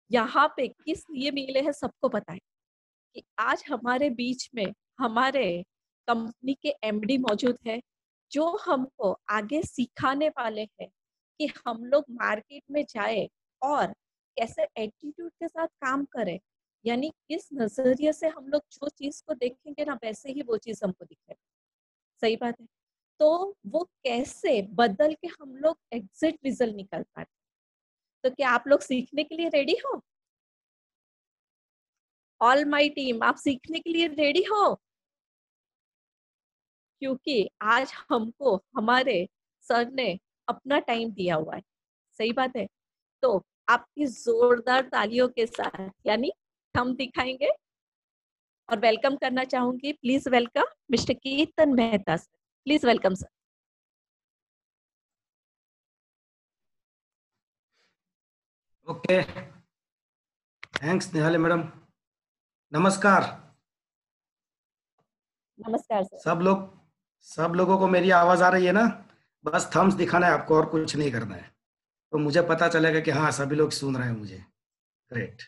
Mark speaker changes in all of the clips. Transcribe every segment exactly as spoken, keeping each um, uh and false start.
Speaker 1: यहाँ पे किस लिए मिले हैं सबको पता है कि आज हमारे बीच में हमारे कंपनी के एमडी मौजूद है, जो हमको आगे सिखाने वाले हैं कि हम लोग मार्केट में जाए और कैसे एटीट्यूड के साथ काम करें, यानी किस नजरिए से हम लोग जो चीज को देखेंगे ना वैसे ही वो चीज हमको दिखेगा। सही बात है। तो वो कैसे बदल के हम लोग एग्जिट रिजल्ट निकाल पाते, तो क्या आप लोग सीखने के लिए रेडी हो? ऑल माई टीम, आप सीखने के लिए रेडी हो? क्योंकि आज हमको हमारे सर ने अपना टाइम दिया हुआ है। सही बात है। तो आपकी जोरदार तालियों के साथ यानी हम दिखाएंगे और वेलकम करना चाहूंगी। Please welcome mister Kirtan Mehta sir. Please welcome sir.
Speaker 2: Okay, thanks Nihale madam. नमस्कार
Speaker 1: नमस्कार सर।
Speaker 2: सब लोग, सब लोगों को मेरी आवाज आ रही है ना? बस थम्स दिखाना है आपको और कुछ नहीं करना है, तो मुझे पता चलेगा कि हाँ सभी लोग सुन रहे हैं मुझे। ग्रेट।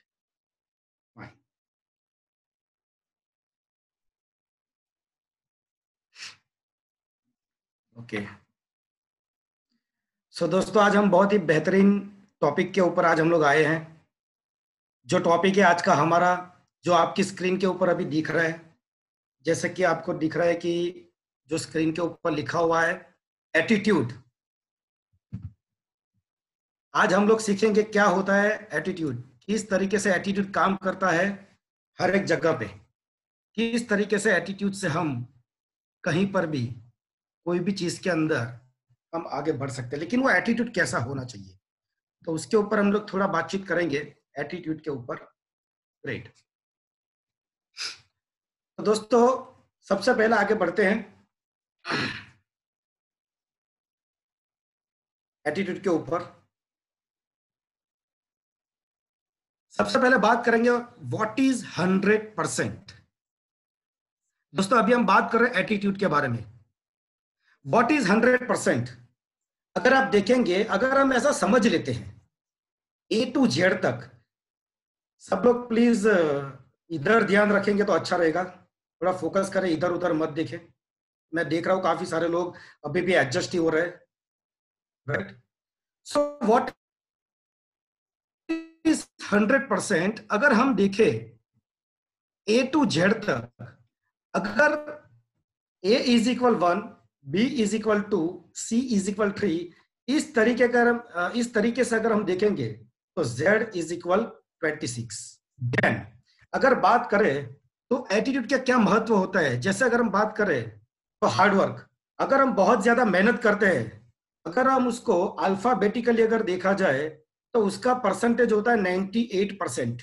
Speaker 2: ओके, सो दोस्तों आज हम बहुत ही बेहतरीन टॉपिक के ऊपर आज हम लोग आए हैं। जो टॉपिक है आज का हमारा, जो आपकी स्क्रीन के ऊपर अभी दिख रहा है, जैसे कि आपको दिख रहा है कि जो स्क्रीन के ऊपर लिखा हुआ है एटीट्यूड। आज हम लोग सीखेंगे क्या होता है एटीट्यूड, किस तरीके से एटीट्यूड काम करता है हर एक जगह पे, किस तरीके से एटीट्यूड से हम कहीं पर भी कोई भी चीज के अंदर हम आगे बढ़ सकते हैं, लेकिन वो एटीट्यूड कैसा होना चाहिए, तो उसके ऊपर हम लोग थोड़ा बातचीत करेंगे एटीट्यूड के ऊपर। ग्रेट। तो दोस्तों सबसे पहले आगे बढ़ते हैं एटीट्यूड के ऊपर। सबसे पहले बात करेंगे व्हाट इज हंड्रेड परसेंट। दोस्तों अभी हम बात कर रहे हैं एटीट्यूड के बारे में। व्हाट इज हंड्रेड परसेंट, अगर आप देखेंगे, अगर हम ऐसा समझ लेते हैं ए टू जेड तक, सब लोग प्लीज इधर ध्यान रखेंगे तो अच्छा रहेगा, थोड़ा फोकस करें, इधर उधर मत देखें। मैं देख रहा हूं काफी सारे लोग अभी भी एडजस्ट ही हो रहे हैं, right. So what is hundred percent, अगर हम देखें ए टू जेड तक, अगर A is equal one, B is equal two, C is equal three, इस तरीके का इस तरीके से अगर हम देखेंगे तो Z is equal twenty six. Then अगर बात करें तो एटीट्यूड का क्या महत्व होता है, जैसे अगर हम बात करें तो हार्डवर्क, अगर हम बहुत ज्यादा मेहनत करते हैं, अगर हम उसको अल्फाबेटिकली अगर देखा जाए तो उसका परसेंटेज होता है नाइंटी एट परसेंट।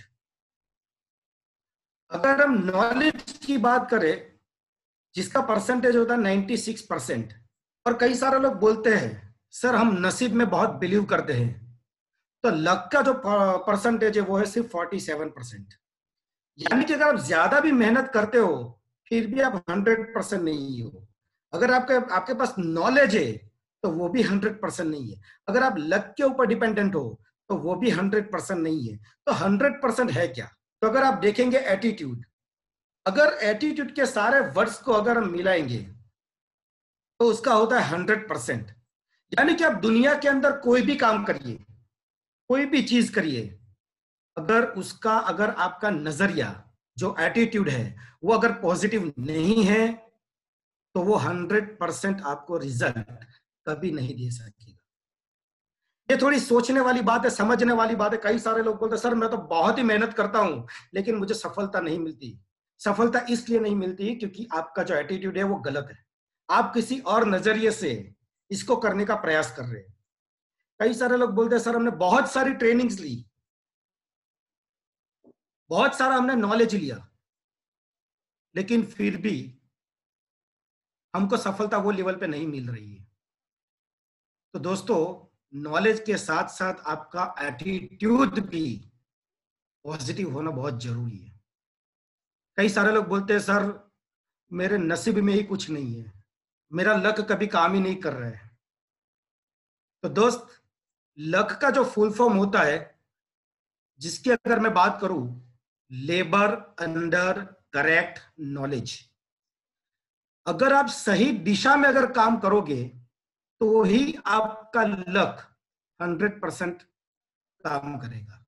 Speaker 2: अगर हम नॉलेज की बात करें जिसका परसेंटेज होता है नाइंटी सिक्स परसेंट। और कई सारे लोग बोलते हैं सर हम नसीब में बहुत बिलीव करते हैं, तो लक का जो परसेंटेज है वो है सिर्फ फोर्टी सेवन परसेंट। यानी कि अगर आप ज्यादा भी मेहनत करते हो फिर भी आप हंड्रेड परसेंट नहीं हो। अगर आपके आपके पास नॉलेज है तो वो भी हंड्रेड परसेंट नहीं है। अगर आप लक के ऊपर डिपेंडेंट हो तो वो भी हंड्रेड परसेंट नहीं है। तो हंड्रेड परसेंट है क्या? तो अगर आप देखेंगे एटीट्यूड, अगर एटीट्यूड के सारे वर्ड्स को अगर हम मिलाएंगे तो उसका होता है हंड्रेड परसेंट। यानी कि आप दुनिया के अंदर कोई भी काम करिए, कोई भी चीज करिए, अगर उसका अगर आपका नजरिया जो एटीट्यूड है वो अगर पॉजिटिव नहीं है तो वो हंड्रेड परसेंट आपको रिजल्ट कभी नहीं दे सकेगा। ये थोड़ी सोचने वाली बात है, समझने वाली बात है। कई सारे लोग बोलते हैं सर मैं तो बहुत ही मेहनत करता हूं लेकिन मुझे सफलता नहीं मिलती। सफलता इसलिए नहीं मिलती क्योंकि आपका जो एटीट्यूड है वो गलत है, आप किसी और नजरिए से इसको करने का प्रयास कर रहे हैं। कई सारे लोग बोलते हैं सर हमने बहुत सारी ट्रेनिंग्स ली, बहुत सारा हमने नॉलेज लिया, लेकिन फिर भी हमको सफलता वो लेवल पे नहीं मिल रही है। तो दोस्तों नॉलेज के साथ साथ आपका एटीट्यूड भी पॉजिटिव होना बहुत जरूरी है। कई सारे लोग बोलते हैं सर मेरे नसीब में ही कुछ नहीं है, मेरा लक कभी काम ही नहीं कर रहा है। तो दोस्त लक का जो फुल फॉर्म होता है जिसकी अगर मैं बात करूं, लेबर अंडर करेक्ट नॉलेज। अगर आप सही दिशा में अगर काम करोगे तो ही आपका लक हंड्रेड परसेंट काम करेगा।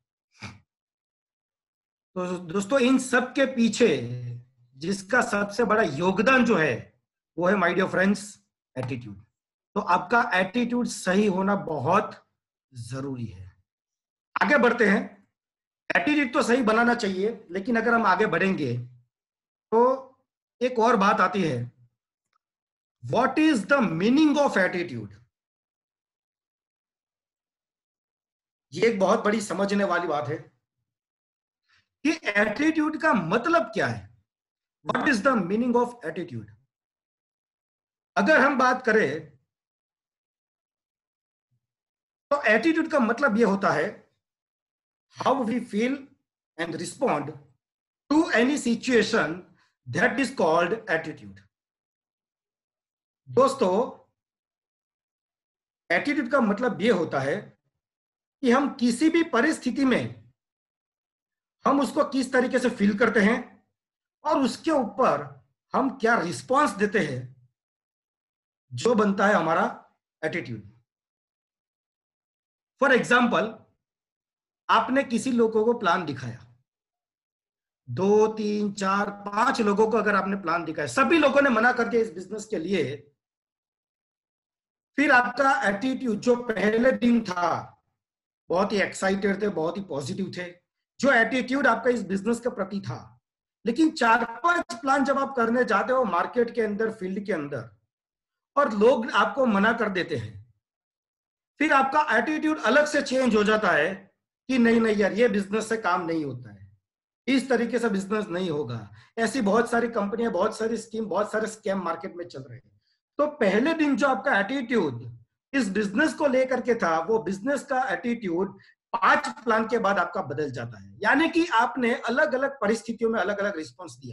Speaker 2: तो दोस्तों, इन सब के पीछे जिसका सबसे बड़ा योगदान जो है वो है, माय डियर फ्रेंड्स, एटीट्यूड। तो आपका एटीट्यूड सही होना बहुत जरूरी है। आगे बढ़ते हैं। एटीट्यूड तो सही बनाना चाहिए, लेकिन अगर हम आगे बढ़ेंगे तो एक और बात आती है, what is the meaning of attitude. ये एक बहुत बड़ी समझने वाली बात है कि एटीट्यूड का मतलब क्या है। What is the meaning of attitude. अगर हम बात करें तो एटीट्यूड का मतलब यह होता है, how we feel and respond to any situation, that is called attitude. दोस्तों, एटीट्यूड का मतलब यह होता है कि हम किसी भी परिस्थिति में हम उसको किस तरीके से फील करते हैं और उसके ऊपर हम क्या रिस्पॉन्स देते हैं, जो बनता है हमारा एटीट्यूड। फॉर एग्जाम्पल, आपने किसी लोगों को प्लान दिखाया, दो तीन चार पांच लोगों को अगर आपने प्लान दिखाया, सभी लोगों ने मना कर दिया इस बिजनेस के लिए, फिर आपका एटीट्यूड जो पहले दिन था बहुत ही एक्साइटेड थे, बहुत ही पॉजिटिव थे, जो एटीट्यूड आपका इस बिजनेस के प्रति था, लेकिन चार पांच प्लान जब आप करने जाते हो मार्केट के अंदर, फील्ड के अंदर, और लोग आपको मना कर देते हैं, फिर आपका एटीट्यूड अलग से चेंज हो जाता है कि नहीं नहीं यार, ये बिजनेस से काम नहीं होता है, इस तरीके से बिजनेस नहीं होगा। ऐसी बहुत सारी कंपनियां, बहुत सारी स्कीम, बहुत सारे स्कैम मार्केट में चल रहे हैं। तो पहले दिन जो आपका एटीट्यूड इस बिजनेस को लेकर के था, वो बिजनेस का एटीट्यूड पांच प्लान के बाद आपका बदल जाता है। यानी कि आपने अलग अलग परिस्थितियों में अलग अलग रिस्पॉन्स दिया।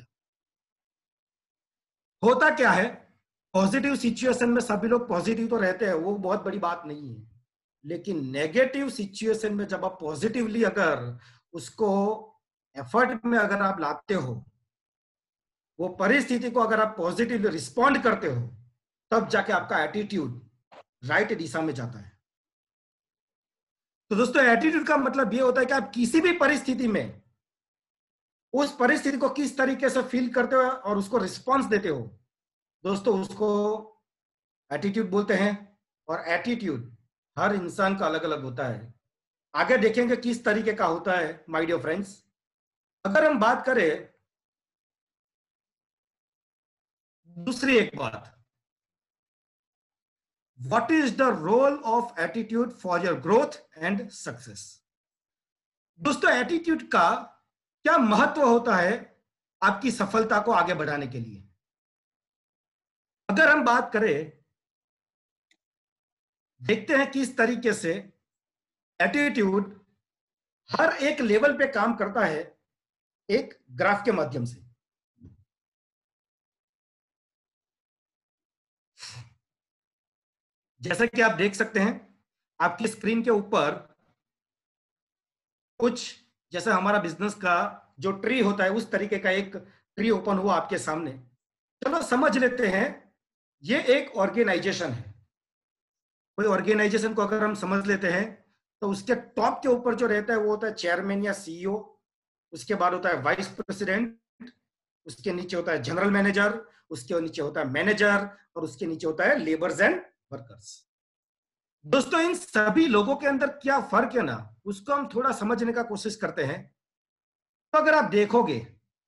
Speaker 2: होता क्या है, पॉजिटिव सिचुएशन में सभी लोग पॉजिटिव तो रहते हैं, वो बहुत बड़ी बात नहीं है, लेकिन नेगेटिव सिचुएशन में जब आप पॉजिटिवली अगर उसको एफर्ट में अगर आप लाते हो, वो परिस्थिति को अगर आप पॉजिटिवली रिस्पॉन्ड करते हो, तब जाके आपका एटीट्यूड राइट दिशा में जाता है। तो दोस्तों, एटीट्यूड का मतलब ये होता है कि आप किसी भी परिस्थिति में उस परिस्थिति को किस तरीके से फील करते हो और उसको रिस्पॉन्स देते हो, दोस्तों उसको एटीट्यूड बोलते हैं। और एटीट्यूड हर इंसान का अलग अलग होता है। आगे देखेंगे किस तरीके का होता है माय डियर फ्रेंड्स। अगर हम बात करें दूसरी एक बात, what is the role of attitude for your growth and success. दोस्तों, एटीट्यूड का क्या महत्व होता है आपकी सफलता को आगे बढ़ाने के लिए। अगर हम बात करें, देखते हैं किस तरीके से एटीट्यूड हर एक लेवल पे काम करता है, एक ग्राफ के माध्यम से। जैसा कि आप देख सकते हैं आपकी स्क्रीन के ऊपर, कुछ जैसे हमारा बिजनेस का जो ट्री होता है उस तरीके का एक ट्री ओपन हुआ आपके सामने। चलो समझ लेते हैं, ये एक ऑर्गेनाइजेशन है। कोई ऑर्गेनाइजेशन को अगर हम समझ लेते हैं तो उसके टॉप के ऊपर जो रहता है वो होता है चेयरमैन या सीईओ, उसके बाद होता है वाइस प्रेसिडेंट, उसके नीचे होता है जनरल मैनेजर, उसके नीचे होता है मैनेजर, और उसके नीचे होता है लेबर्स एंड वर्कर्स। दोस्तों, इन सभी लोगों के अंदर क्या फर्क है ना, उसको हम थोड़ा समझने का कोशिश करते हैं। तो अगर आप देखोगे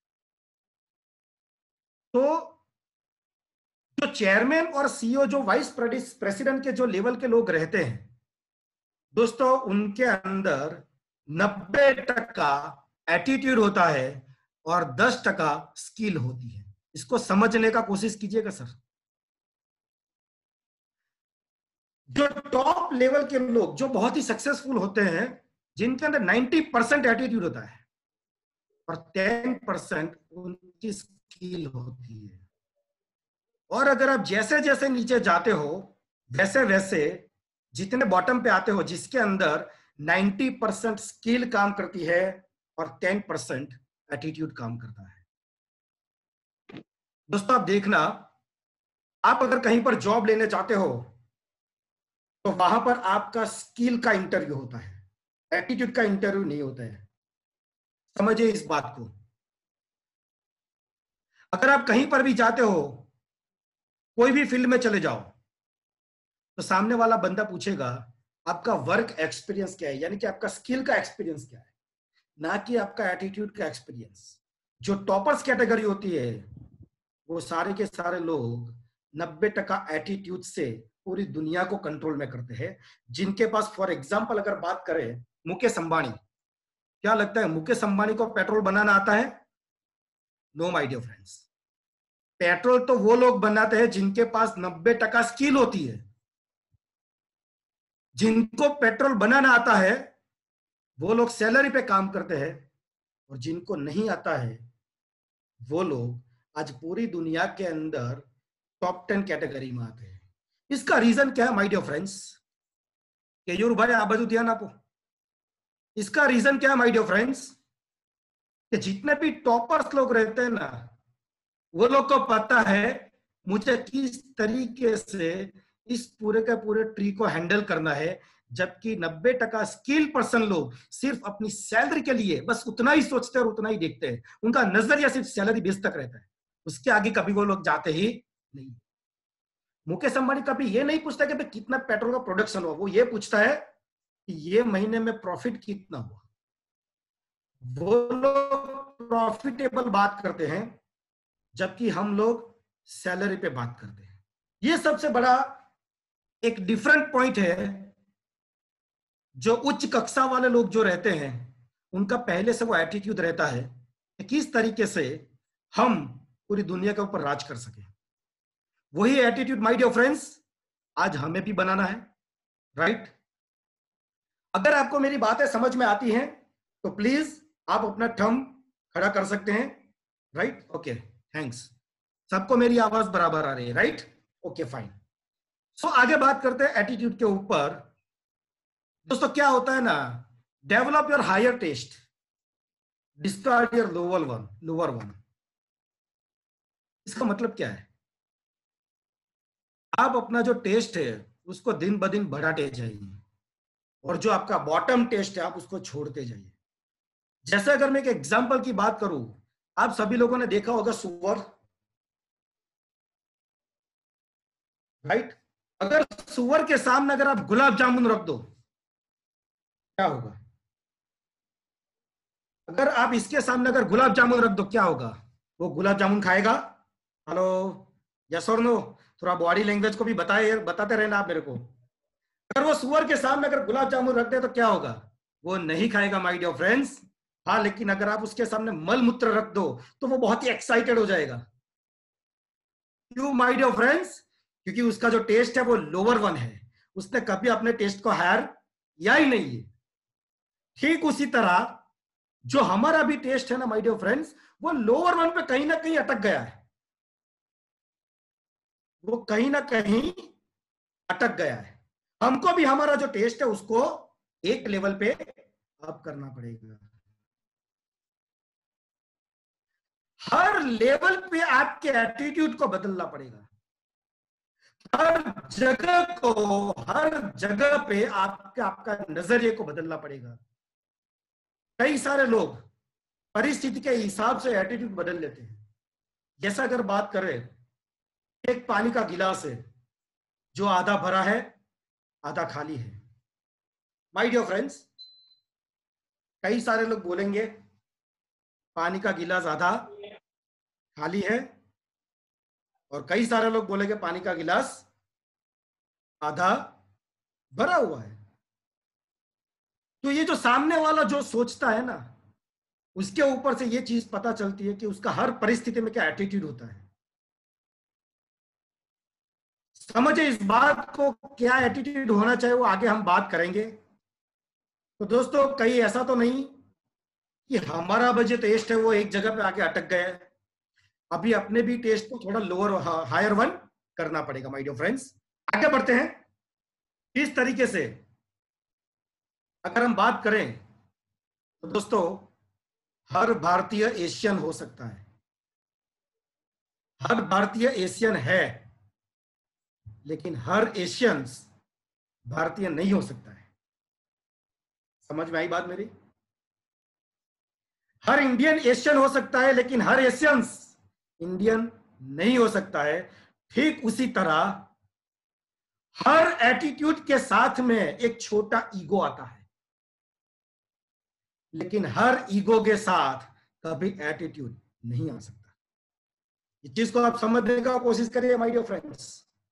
Speaker 2: तो जो चेयरमैन और सीईओ, जो वाइस प्रेसिडेंट के जो लेवल के लोग रहते हैं, दोस्तों उनके अंदर नब्बे टका एटीट्यूड होता है और दस टका स्किल होती है। इसको समझने का कोशिश कीजिएगा सर। जो टॉप लेवल के लोग जो बहुत ही सक्सेसफुल होते हैं, जिनके अंदर नब्बे परसेंट एटीट्यूड होता है और दस परसेंट उनकी स्किल होती है। और अगर आप जैसे जैसे नीचे जाते हो, वैसे वैसे जितने बॉटम पे आते हो, जिसके अंदर नाइंटी परसेंट स्किल काम करती है और टेन परसेंट एटीट्यूड काम करता है। दोस्तों आप देखना, आप अगर कहीं पर जॉब लेने जाते हो तो वहां पर आपका स्किल का इंटरव्यू होता है, एटीट्यूड का इंटरव्यू नहीं होता है। समझिए इस बात को। अगर आप कहीं पर भी जाते हो, कोई भी फील्ड में चले जाओ, तो सामने वाला बंदा पूछेगा आपका वर्क एक्सपीरियंस क्या है, यानी कि आपका स्किल का एक्सपीरियंस क्या है, ना कि आपका एटीट्यूड का एक्सपीरियंस। जो टॉपर्स कैटेगरी होती है वो सारे के सारे लोग नब्बे टका एटीट्यूड से पूरी दुनिया को कंट्रोल में करते हैं। जिनके पास, फॉर एग्जांपल अगर बात करें मुकेश अंबानी, क्या लगता है मुकेश अंबानी को पेट्रोल बनाना आता है? No my dear friends, petrol तो वो लोग बनाते हैं जिनके पास नब्बे टका स्किल होती है। जिनको पेट्रोल बनाना आता है वो लोग सैलरी पे काम करते हैं, और जिनको नहीं आता है वो लोग आज पूरी दुनिया के अंदर टॉप टेन कैटेगरी में आते हैं। इसका रीजन क्या है माय डियर फ्रेंड्स? केयूर भाई आप बाजू ध्यान आपो। इसका रीजन क्या है माय डियर फ्रेंड्स? कि जितने भी टॉपर्स लोग रहते हैं ना, वो लोग को पता है मुझे किस तरीके से इस पूरे के पूरे ट्री को हैंडल करना है। जबकि नब्बे टका स्किल पर्सन लोग सिर्फ अपनी सैलरी के लिए बस उतना ही सोचते हैं और उतना ही देखते हैं। उनका नजरिया सिर्फ सैलरी बेस तक रहता है, उसके आगे कभी वो लोग जाते ही नहीं। मुकेश अंबानी कभी ये नहीं पूछता कि भाई कितना पेट्रोल का प्रोडक्शन हुआ, वो ये पूछता है कि ये महीने में प्रॉफिट कितना हुआ। वो लोग प्रॉफिटेबल बात करते हैं, जबकि हम लोग सैलरी पे बात करते हैं। ये सबसे बड़ा एक डिफरेंट पॉइंट है। जो उच्च कक्षा वाले लोग जो रहते हैं उनका पहले से वो एटीट्यूड रहता है कि किस तरीके से हम पूरी दुनिया के ऊपर राज कर सके। वही एटीट्यूड माय डियर फ्रेंड्स आज हमें भी बनाना है, राइट? अगर आपको मेरी बातें समझ में आती हैं तो प्लीज आप अपना थंब खड़ा कर सकते हैं, राइट? Okay, thanks. सबको मेरी आवाज बराबर आ रही है, राइट? Okay fine. सो आगे बात करते हैं एटीट्यूड के ऊपर। दोस्तों क्या होता है ना, develop your higher taste, discard your lower one lower one. इसका मतलब क्या है? आप अपना जो टेस्ट है उसको दिन ब दिन बढ़ाते जाइए, और जो आपका बॉटम टेस्ट है आप उसको छोड़ते जाइए। जैसे अगर मैं एक एग्जांपल की बात करूं, आप सभी लोगों ने देखा होगा सुअर, राइट? अगर सुअर के सामने अगर आप गुलाब जामुन रख दो क्या होगा? अगर आप इसके सामने अगर गुलाब जामुन रख दो क्या होगा? वो गुलाब जामुन खाएगा? हेलो, यस और नो? थोड़ा बॉडी लैंग्वेज को भी बताए बताते रहना आप मेरे को। अगर वो सुअर के सामने अगर गुलाब जामुन रख दे तो क्या होगा? वो नहीं खाएगा माय डियर फ्रेंड्स। हाँ, लेकिन अगर आप उसके सामने मल मूत्र रख दो तो वो बहुत ही एक्साइटेड हो जाएगा। क्यों माय डियर फ्रेंड्स? क्योंकि उसका जो टेस्ट है वो लोअर वन है, उसने कभी अपने टेस्ट को हायर किया ही नहीं है। ठीक उसी तरह जो हमारा भी टेस्ट है ना माय डियर फ्रेंड्स, वो लोअर वन पे कहीं ना कहीं अटक गया है, वो कहीं ना कहीं अटक गया है। हमको भी हमारा जो टेस्ट है उसको एक लेवल पे अप करना पड़ेगा। हर लेवल पे आपके एटीट्यूड को बदलना पड़ेगा। हर जगह को हर जगह पे आपके आपका नजरिए को बदलना पड़ेगा। कई सारे लोग परिस्थिति के हिसाब से एटीट्यूड बदल लेते हैं। जैसा अगर बात करें, एक पानी का गिलास है जो आधा भरा है आधा खाली है। माय डियर फ्रेंड्स, कई सारे लोग बोलेंगे पानी का गिलास आधा खाली है, और कई सारे लोग बोलेंगे पानी का गिलास आधा भरा हुआ है। तो ये जो सामने वाला जो सोचता है ना, उसके ऊपर से ये चीज पता चलती है कि उसका हर परिस्थिति में क्या एटीट्यूड होता है। समझे इस बात को, क्या एटीट्यूड होना चाहिए वो आगे हम बात करेंगे। तो दोस्तों कहीं ऐसा तो नहीं कि हमारा बजट टेस्ट है वो एक जगह पे आके अटक गया है। अभी अपने भी टेस्ट को थोड़ा लोअर हायर वन करना पड़ेगा माय डियर फ्रेंड्स। आगे बढ़ते हैं। इस तरीके से अगर हम बात करें तो दोस्तों, हर भारतीय एशियन हो सकता है, हर भारतीय एशियन है, लेकिन हर एशियंस भारतीय नहीं हो सकता है। समझ में आई बात मेरी? हर इंडियन एशियन हो सकता है, लेकिन हर एशियंस इंडियन नहीं हो सकता है। ठीक उसी तरह हर एटीट्यूड के साथ में एक छोटा ईगो आता है, लेकिन हर ईगो के साथ कभी एटीट्यूड नहीं आ सकता। इस चीज को आप समझने का कोशिश करिए माय डियर फ्रेंड्स।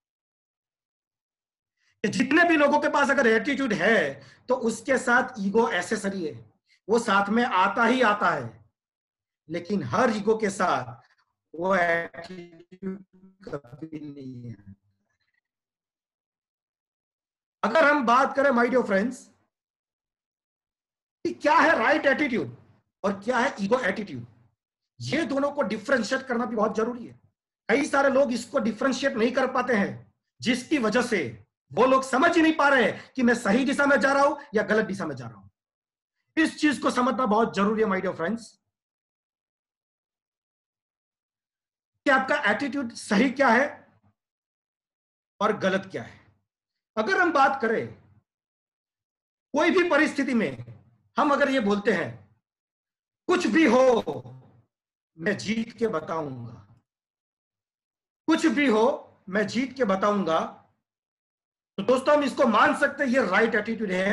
Speaker 2: जितने भी लोगों के पास अगर एटीट्यूड है तो उसके साथ ईगो एसेसरी है, वो साथ में आता ही आता है, लेकिन हर ईगो के साथ वो एटीट्यूड कभी नहीं है। अगर हम बात करें माय डियर फ्रेंड्स कि क्या है राइट एटीट्यूड और क्या है ईगो एटीट्यूड, ये दोनों को डिफरेंशिएट करना भी बहुत जरूरी है। कई सारे लोग इसको डिफरेंशिएट नहीं कर पाते हैं, जिसकी वजह से वो लोग समझ ही नहीं पा रहे हैं कि मैं सही दिशा में जा रहा हूं या गलत दिशा में जा रहा हूं। इस चीज को समझना बहुत जरूरी है माय डियर फ्रेंड्स, कि आपका एटीट्यूड सही क्या है और गलत क्या है। अगर हम बात करें कोई भी परिस्थिति में, हम अगर ये बोलते हैं कुछ भी हो मैं जीत के बताऊंगा, कुछ भी हो मैं जीत के बताऊंगा, तो दोस्तों हम इसको मान सकते हैं ये राइट एटीट्यूड है,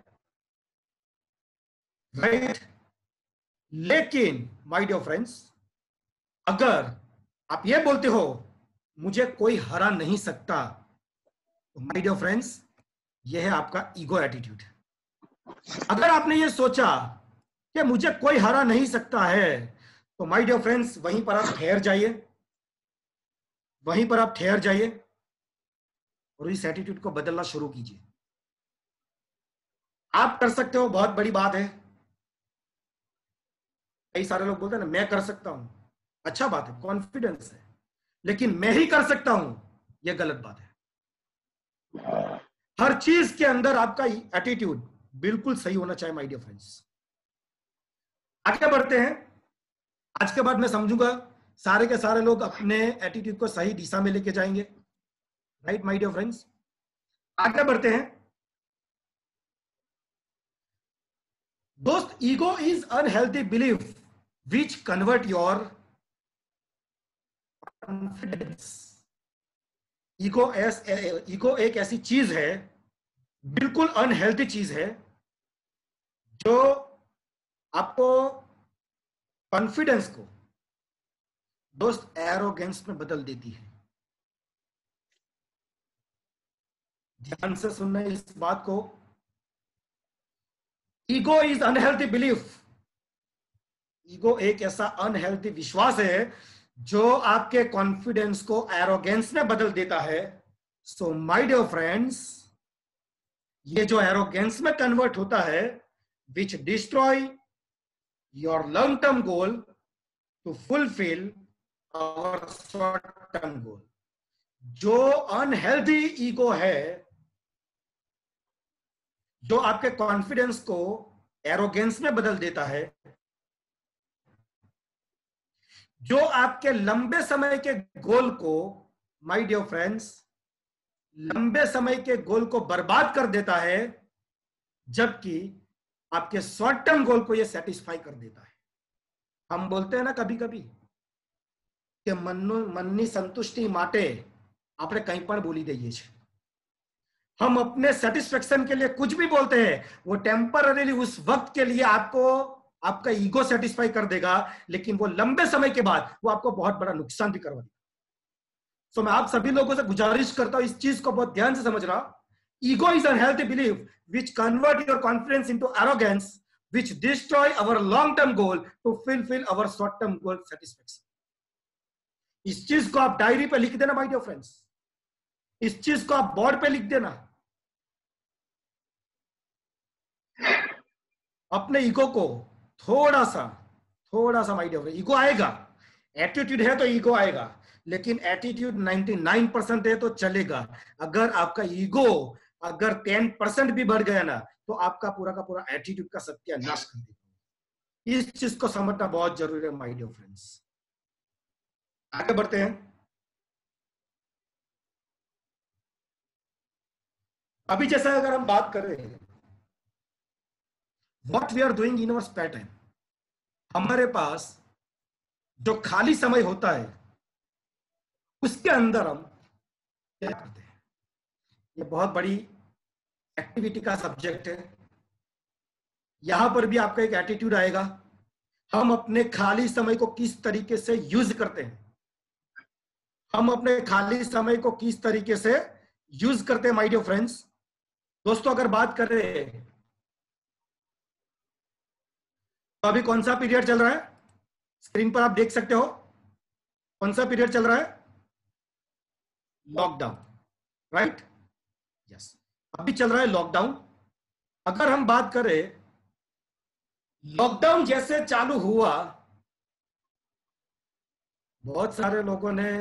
Speaker 2: राइट। लेकिन माय डियर फ्रेंड्स, अगर आप ये बोलते हो मुझे कोई हरा नहीं सकता, तो माय डियर फ्रेंड्स ये है आपका ईगो एटीट्यूड। अगर आपने ये सोचा कि मुझे कोई हरा नहीं सकता है, तो माय डियर फ्रेंड्स वहीं पर आप ठहर जाइए, वहीं पर आप ठहर जाइए और इस एटीट्यूड को बदलना शुरू कीजिए। आप कर सकते हो, बहुत बड़ी बात है। कई सारे लोग बोलते हैं ना मैं कर सकता हूं, अच्छा बात है, कॉन्फिडेंस है, लेकिन मैं ही कर सकता हूं यह गलत बात है। हर चीज के अंदर आपका एटीट्यूड बिल्कुल सही होना चाहिए माय डियर फ्रेंड्स। आगे बढ़ते हैं। आज के बाद मैं समझूंगा सारे के सारे लोग अपने एटीट्यूड को सही दिशा में लेके जाएंगे, राइट माय डियर फ्रेंड्स। आगे बढ़ते हैं दोस्त। Ego is unhealthy belief which convert your confidence. Ego is ego एक ऐसी चीज है, बिल्कुल अनहेल्थी चीज है, जो आपको कॉन्फिडेंस को दोस्त एरोगेंस में बदल देती है। ध्यान से सुनना इस बात को। Ego is unhealthy belief. Ego एक ऐसा अनहेल्थी विश्वास है जो आपके कॉन्फिडेंस को एरोगेंस में बदल देता है। सो माय डियर फ्रेंड्स, ये जो एरोगेंस में कन्वर्ट होता है, which destroy your long term goal to fulfil our short term goal. जो अनहेल्थी ईगो है, जो आपके कॉन्फिडेंस को एरोगेंस में बदल देता है, जो आपके लंबे समय के गोल को, माय डियर फ्रेंड्स, लंबे समय के गोल को बर्बाद कर देता है, जबकि आपके शॉर्ट टर्म गोल को यह सेटिस्फाई कर देता है। हम बोलते हैं ना कभी कभी कि मन्नो मन्नी संतुष्टि माटे आपने कहीं पर बोली दઈએ છે। हम अपने सेटिस्फेक्शन के लिए कुछ भी बोलते हैं, वो टेम्पररीली उस वक्त के लिए आपको आपका ईगो सेटिस्फाई कर देगा, लेकिन वो लंबे समय के बाद वो आपको बहुत बड़ा नुकसान भी करवा देगा। सो मैं आप सभी लोगों से गुजारिश करता हूं इस चीज को बहुत ध्यान से समझना। Ego is unhealthy belief which convert your confidence into arrogance which destroy our long term goal to fulfil our short term goal satisfaction. इस चीज को आप डायरी पे लिख देना माय डियर फ्रेंड्स, इस चीज को आप बोर्ड पे लिख देना। अपने ईगो को थोड़ा सा थोड़ा सा माय डियर फ्रेंड्स, ईगो आएगा, एटीट्यूड है तो ईगो आएगा, लेकिन एटीट्यूड निन्यानवे परसेंट है तो चलेगा। अगर आपका ईगो अगर दस परसेंट भी बढ़ गया ना, तो आपका पूरा का पूरा एटीट्यूड का सत्यानाश कर देगा। इस चीज को समझना बहुत जरूरी है माय डियर फ्रेंड्स। आगे बढ़ते हैं। अभी जैसा अगर हम बात कर रहे हैं what we are doing in our spare time, हमारे पास जो खाली समय होता है उसके अंदर हम क्या करते हैं, ये बहुत बड़ी एक्टिविटी का सब्जेक्ट है। यहां पर भी आपका एक एटीट्यूड आएगा, हम अपने खाली समय को किस तरीके से यूज करते हैं, हम अपने खाली समय को किस तरीके से यूज करते हैं माय डियर फ्रेंड्स। दोस्तों अगर बात कर रहे हैं तो अभी कौन सा पीरियड चल रहा है, स्क्रीन पर आप देख सकते हो कौन सा पीरियड चल रहा है, लॉकडाउन, राइट, यस, अभी चल रहा है लॉकडाउन। अगर हम बात करें लॉकडाउन जैसे चालू हुआ, बहुत सारे लोगों ने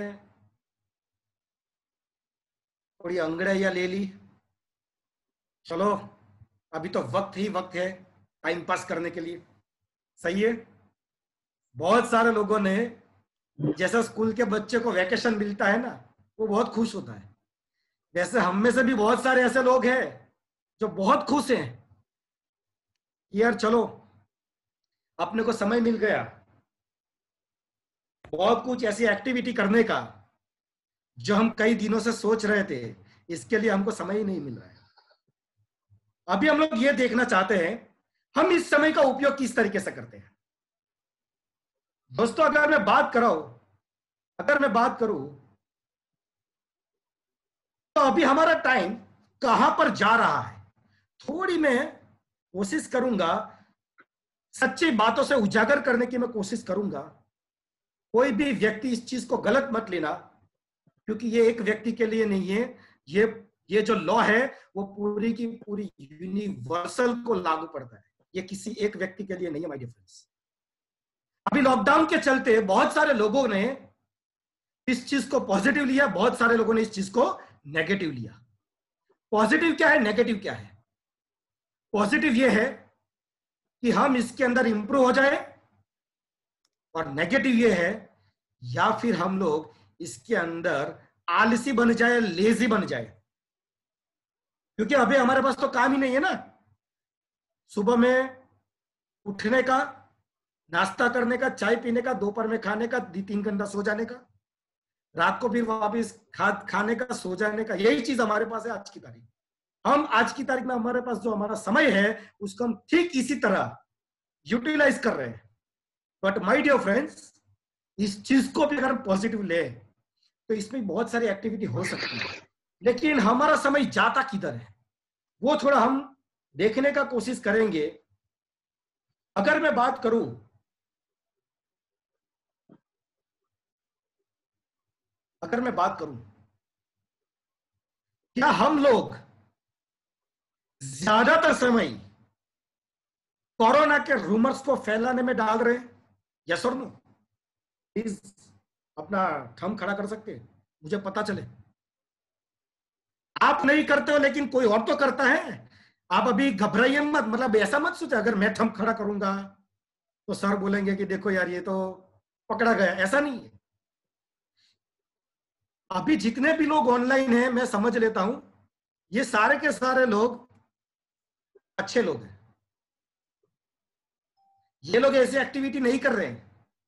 Speaker 2: थोड़ी अंग्रेजियां ले ली, चलो अभी तो वक्त ही वक्त है टाइम पास करने के लिए, सही है। बहुत सारे लोगों ने, जैसा स्कूल के बच्चे को वैकेशन मिलता है ना, वो बहुत खुश होता है, वैसे हम में से भी बहुत सारे ऐसे लोग हैं जो बहुत खुश हैं यार चलो अपने को समय मिल गया बहुत कुछ ऐसी एक्टिविटी करने का जो हम कई दिनों से सोच रहे थे, इसके लिए हमको समय ही नहीं मिल रहा है। अभी हम लोग ये देखना चाहते हैं हम इस समय का उपयोग किस तरीके से करते हैं। दोस्तों अगर मैं बात कराऊं अगर मैं बात करूं तो अभी हमारा टाइम कहां पर जा रहा है, थोड़ी मैं कोशिश करूंगा, सच्ची बातों से उजागर करने की मैं कोशिश करूंगा। कोई भी व्यक्ति इस चीज को गलत मत लेना, क्योंकि ये एक व्यक्ति के लिए नहीं है, ये ये जो लॉ है वो पूरी की पूरी यूनिवर्सल को लागू पड़ता है, ये किसी एक व्यक्ति के लिए नहीं है माय डियर फ्रेंड्स। अभी लॉकडाउन के चलते बहुत सारे लोगों ने इस चीज को पॉजिटिव लिया, बहुत सारे लोगों ने इस चीज को नेगेटिव लिया। पॉजिटिव क्या है, नेगेटिव क्या है? पॉजिटिव ये है कि हम इसके अंदर इंप्रूव हो जाए, और नेगेटिव ये है या फिर हम लोग इसके अंदर आलसी बन जाए, लेजी बन जाए, क्योंकि अभी हमारे पास तो काम ही नहीं है ना। सुबह में उठने का, नाश्ता करने का, चाय पीने का, दोपहर में खाने का, तीन घंटा सो जाने का, रात को फिर वापिस खा खाने का, सो जाने का, यही चीज हमारे पास है आज की तारीख। हम आज की तारीख में हमारे पास जो हमारा समय है उसको हम ठीक इसी तरह यूटिलाइज कर रहे हैं। बट माय डियर फ्रेंड्स, इस चीज को भी अगर पॉजिटिव ले तो इसमें बहुत सारी एक्टिविटी हो सकती है, लेकिन हमारा समय जाता किधर है वो थोड़ा हम देखने का कोशिश करेंगे। अगर मैं बात करूं अगर मैं बात करूं क्या हम लोग ज्यादातर समय कोरोना के रूमर्स को फैलाने में डाल रहे हैं? यस और नो? प्लीज अपना थंब खड़ा कर सकते हैं, मुझे पता चले। आप नहीं करते हो लेकिन कोई और तो करता है। आप अभी घबराइए मत, मतलब ऐसा मत सोचे अगर मैं थंब खड़ा करूंगा तो सर बोलेंगे कि देखो यार ये तो पकड़ा गया, ऐसा नहीं है। अभी जितने भी लोग ऑनलाइन हैं मैं समझ लेता हूं ये सारे के सारे लोग अच्छे लोग हैं, ये लोग ऐसी एक्टिविटी नहीं कर रहे हैं।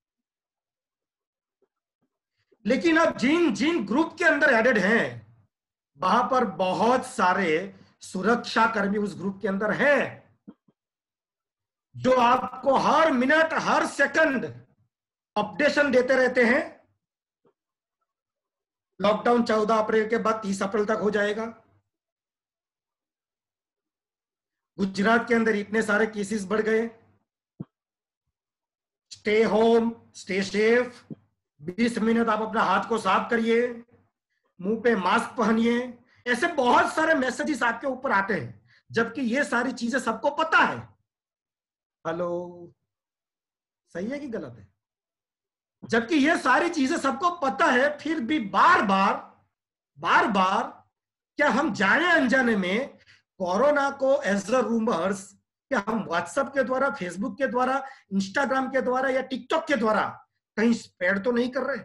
Speaker 2: लेकिन अब जिन जिन ग्रुप के अंदर एडेड हैं वहां पर बहुत सारे सुरक्षा कर्मी उस ग्रुप के अंदर हैं जो आपको हर मिनट हर सेकंड अपडेशन देते रहते हैं। लॉकडाउन चौदह अप्रैल के बाद तीस अप्रैल तक हो जाएगा। गुजरात के अंदर इतने सारे केसेस बढ़ गए, स्टे होम, स्टे सेफ, बीस मिनट आप अपना हाथ को साफ करिए, मुंह पे मास्क पहनिए, ऐसे बहुत सारे मैसेजेस आपके ऊपर आते हैं, जबकि ये सारी चीजें सबको पता है। हेलो, सही है कि गलत है? जबकि ये सारी चीजें सबको पता है, फिर भी बार बार बार बार क्या हम जाने अनजाने में कोरोना को एज अ रूमर्स क्या हम व्हाट्सएप के द्वारा, फेसबुक के द्वारा, इंस्टाग्राम के द्वारा या टिकटॉक के द्वारा कहीं स्प्रेड तो नहीं कर रहे?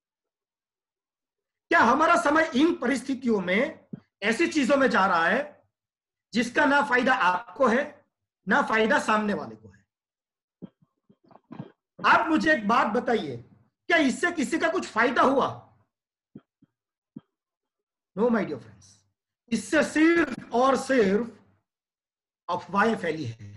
Speaker 2: क्या हमारा समय इन परिस्थितियों में ऐसी चीजों में जा रहा है जिसका ना फायदा आपको है ना फायदा सामने वाले को है? आप मुझे एक बात बताइए, क्या इससे किसी का कुछ फायदा हुआ? नो माय डियर फ्रेंड्स, इससे सिर्फ और सिर्फ अफवाहें फैली है।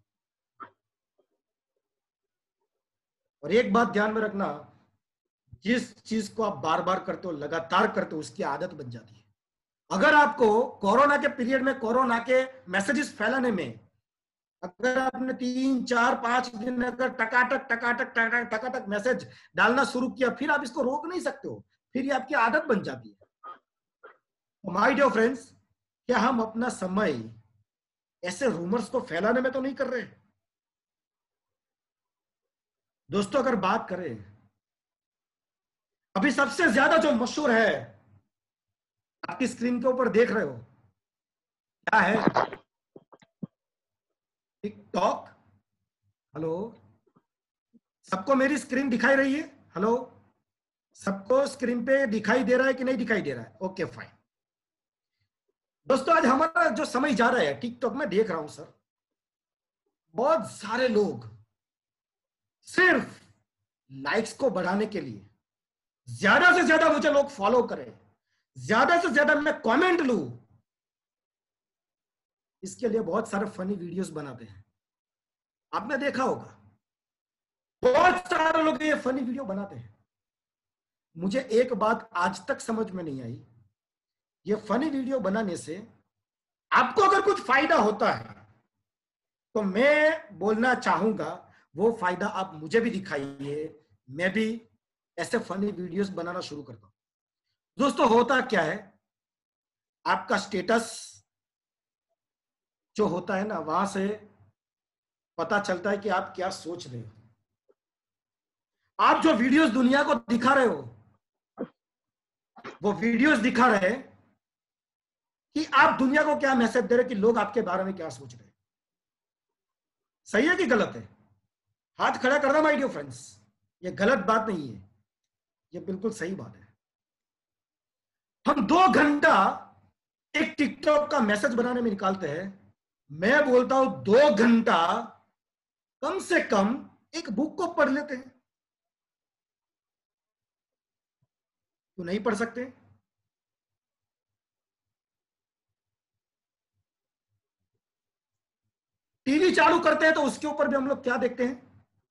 Speaker 2: और एक बात ध्यान में रखना, जिस चीज को आप बार बार करते हो, लगातार करते हो, उसकी आदत बन जाती है। अगर आपको कोरोना के पीरियड में कोरोना के मैसेजेस फैलाने में अगर आपने तीन चार पांच दिन अगर टकाटक टकाटक टकाटक टकाटक मैसेज डालना शुरू किया, फिर आप इसको रोक नहीं सकते हो, फिर ये आपकी आदत बन जाती है। माय डियर फ्रेंड्स, क्या हम अपना समय ऐसे रूमर्स को फैलाने में तो नहीं कर रहे? दोस्तों, अगर बात करें अभी सबसे ज्यादा जो मशहूर है, आपकी स्क्रीन के ऊपर देख रहे हो, क्या है? टिकटॉक। हेलो, सबको मेरी स्क्रीन दिखाई रही है? हेलो, सबको स्क्रीन पे दिखाई दे रहा है कि नहीं दिखाई दे रहा है? Okay fine. दोस्तों, आज हमारा जो समय जा रहा है, टिकटॉक में देख रहा हूं सर, बहुत सारे लोग सिर्फ लाइक्स को बढ़ाने के लिए ज्यादा से ज्यादा मुझे लोग फॉलो करें, ज्यादा से ज्यादा मैं कमेंट लूं, इसके लिए बहुत सारे फनी वीडियोस बनाते हैं। आपने देखा होगा, बहुत सारे लोग ये फनी वीडियो बनाते हैं। मुझे एक बात आज तक समझ में नहीं आई, ये फनी वीडियो बनाने से आपको अगर कुछ फायदा होता है तो मैं बोलना चाहूंगा वो फायदा आप मुझे भी दिखाइए, मैं भी ऐसे फनी वीडियोस बनाना शुरू करता हूं। दोस्तों, होता क्या है, आपका स्टेटस जो होता है ना, वहां से पता चलता है कि आप क्या सोच रहे हो। आप जो वीडियोस दुनिया को दिखा रहे हो, वो वीडियोस दिखा रहे हैं कि आप दुनिया को क्या मैसेज दे रहे हैं, कि लोग आपके बारे में क्या सोच रहे हैं। सही है कि गलत है? हाथ खड़ा करना माय डियर फ्रेंड्स, ये गलत बात नहीं है, ये बिल्कुल सही बात है। हम दो घंटा एक टिकटॉक का मैसेज बनाने में निकालते हैं, मैं बोलता हूं दो घंटा कम से कम एक बुक को पढ़ लेते हैं। तो नहीं पढ़ सकते? टीवी चालू करते हैं तो उसके ऊपर भी हम लोग क्या देखते हैं?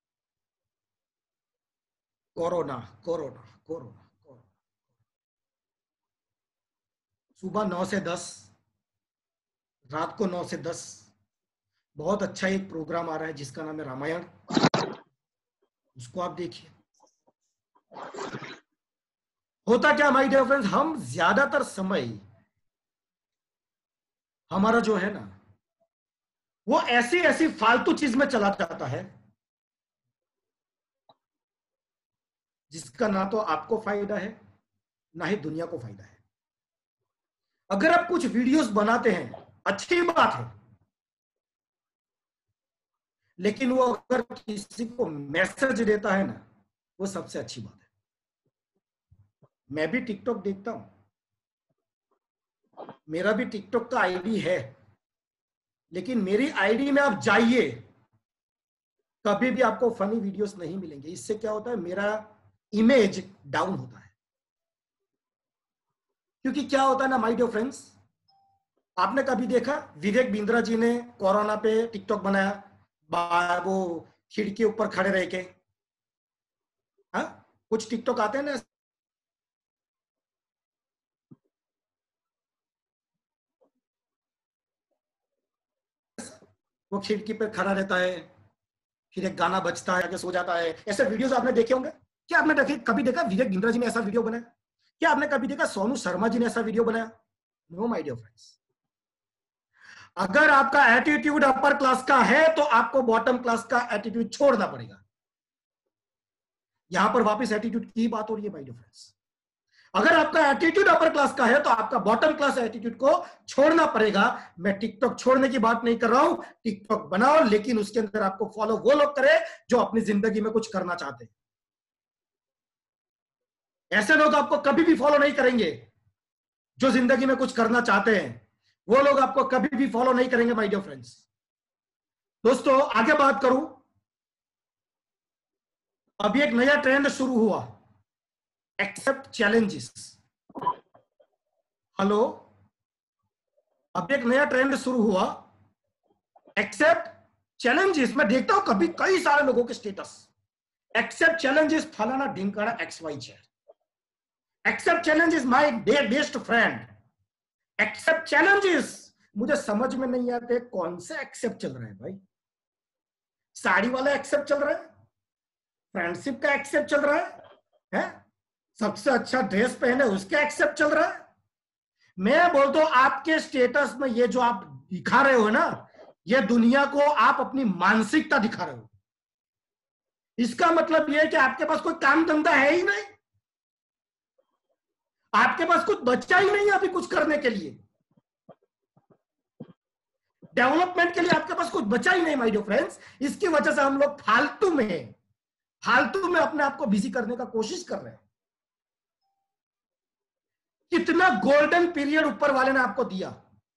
Speaker 2: Corona corona corona corona. सुबह नौ से दस, रात को नौ से दस बहुत अच्छा एक प्रोग्राम आ रहा है जिसका नाम है रामायण, उसको आप देखिए। होता क्या माय डियर फ्रेंड्स, हम ज्यादातर समय हमारा जो है ना, वो ऐसी ऐसी फालतू चीज में चला जाता है जिसका ना तो आपको फायदा है ना ही दुनिया को फायदा है। अगर आप कुछ वीडियोस बनाते हैं, अच्छी बात है, लेकिन वो अगर किसी को मैसेज देता है ना, वो सबसे अच्छी बात है। मैं भी टिकटॉक देखता हूं, मेरा भी टिकटॉक का आईडी है, लेकिन मेरी आईडी में आप जाइए, कभी भी आपको फनी वीडियोस नहीं मिलेंगे। इससे क्या होता है, मेरा इमेज डाउन होता है। क्योंकि क्या होता है ना माय डियर फ्रेंड्स, आपने कभी देखा विवेक बिंद्रा जी ने कोरोना पे टिकटॉक बनाया, वो खिड़की ऊपर खड़े रह के? हाँ, कुछ टिकटॉक आते हैं ना, वो खिड़की पे खड़ा रहता है, फिर एक गाना बजता है, आगे सो जाता है। ऐसे वीडियोस आपने देखे होंगे। क्या आपने देखे, कभी देखा विवेक बिंद्रा जी ने ऐसा वीडियो बनाया? क्या आपने कभी देखा सोनू शर्मा जी ने ऐसा वीडियो बनाया? No my dear friends. अगर आपका एटीट्यूड अपर क्लास का है तो आपको बॉटम क्लास का एटीट्यूड छोड़ना पड़ेगा। यहां पर वापस एटीट्यूड की बात हो रही है माय डियर फ्रेंड्स। अगर आपका एटीट्यूड अपर क्लास का है तो आपका बॉटम क्लास एटीट्यूड को छोड़ना पड़ेगा। मैं टिकटॉक छोड़ने की बात नहीं कर रहा हूं, टिकटॉक बनाओ, लेकिन उसके अंदर आपको फॉलो वो लोग करें जो अपनी जिंदगी में कुछ करना चाहते हैं। ऐसे लोग आपको कभी भी फॉलो नहीं करेंगे। जो जिंदगी में कुछ करना चाहते हैं वो लोग आपको कभी भी फॉलो नहीं करेंगे माय डियर फ्रेंड्स। दोस्तों आगे बात करूं, अभी एक नया ट्रेंड शुरू हुआ, एक्सेप्ट चैलेंजेस। हेलो, अब एक नया ट्रेंड शुरू हुआ, एक्सेप्ट चैलेंजेस। मैं देखता हूं कभी कई सारे लोगों के स्टेटस, एक्सेप्ट चैलेंजेस फलाना ढिमकाना X Y Z, accept challenges my best friend, accept challenges. मुझे समझ में नहीं आते कौन से एक्सेप्ट चल रहा है भाई। साड़ी वाला एक्सेप्ट चल रहा है, फ्रेंडशिप का एक्सेप्ट चल रहा है, है? सबसे अच्छा ड्रेस पहने उसका एक्सेप्ट चल रहा है। मैं बोलता हूं आपके स्टेटस में ये जो आप दिखा रहे हो ना, ये दुनिया को आप अपनी मानसिकता दिखा रहे हो। इसका मतलब यह है कि आपके पास कोई काम धंधा है ही नहीं, आपके पास कुछ बचा ही नहीं अभी कुछ करने के लिए, डेवलपमेंट के लिए आपके पास कुछ बचा ही नहीं माय डियर फ्रेंड्स। इसकी वजह से हम लोग फालतू में फालतू में अपने आप को बिजी करने का कोशिश कर रहे हैं। कितना गोल्डन पीरियड ऊपर वाले ने आपको दिया,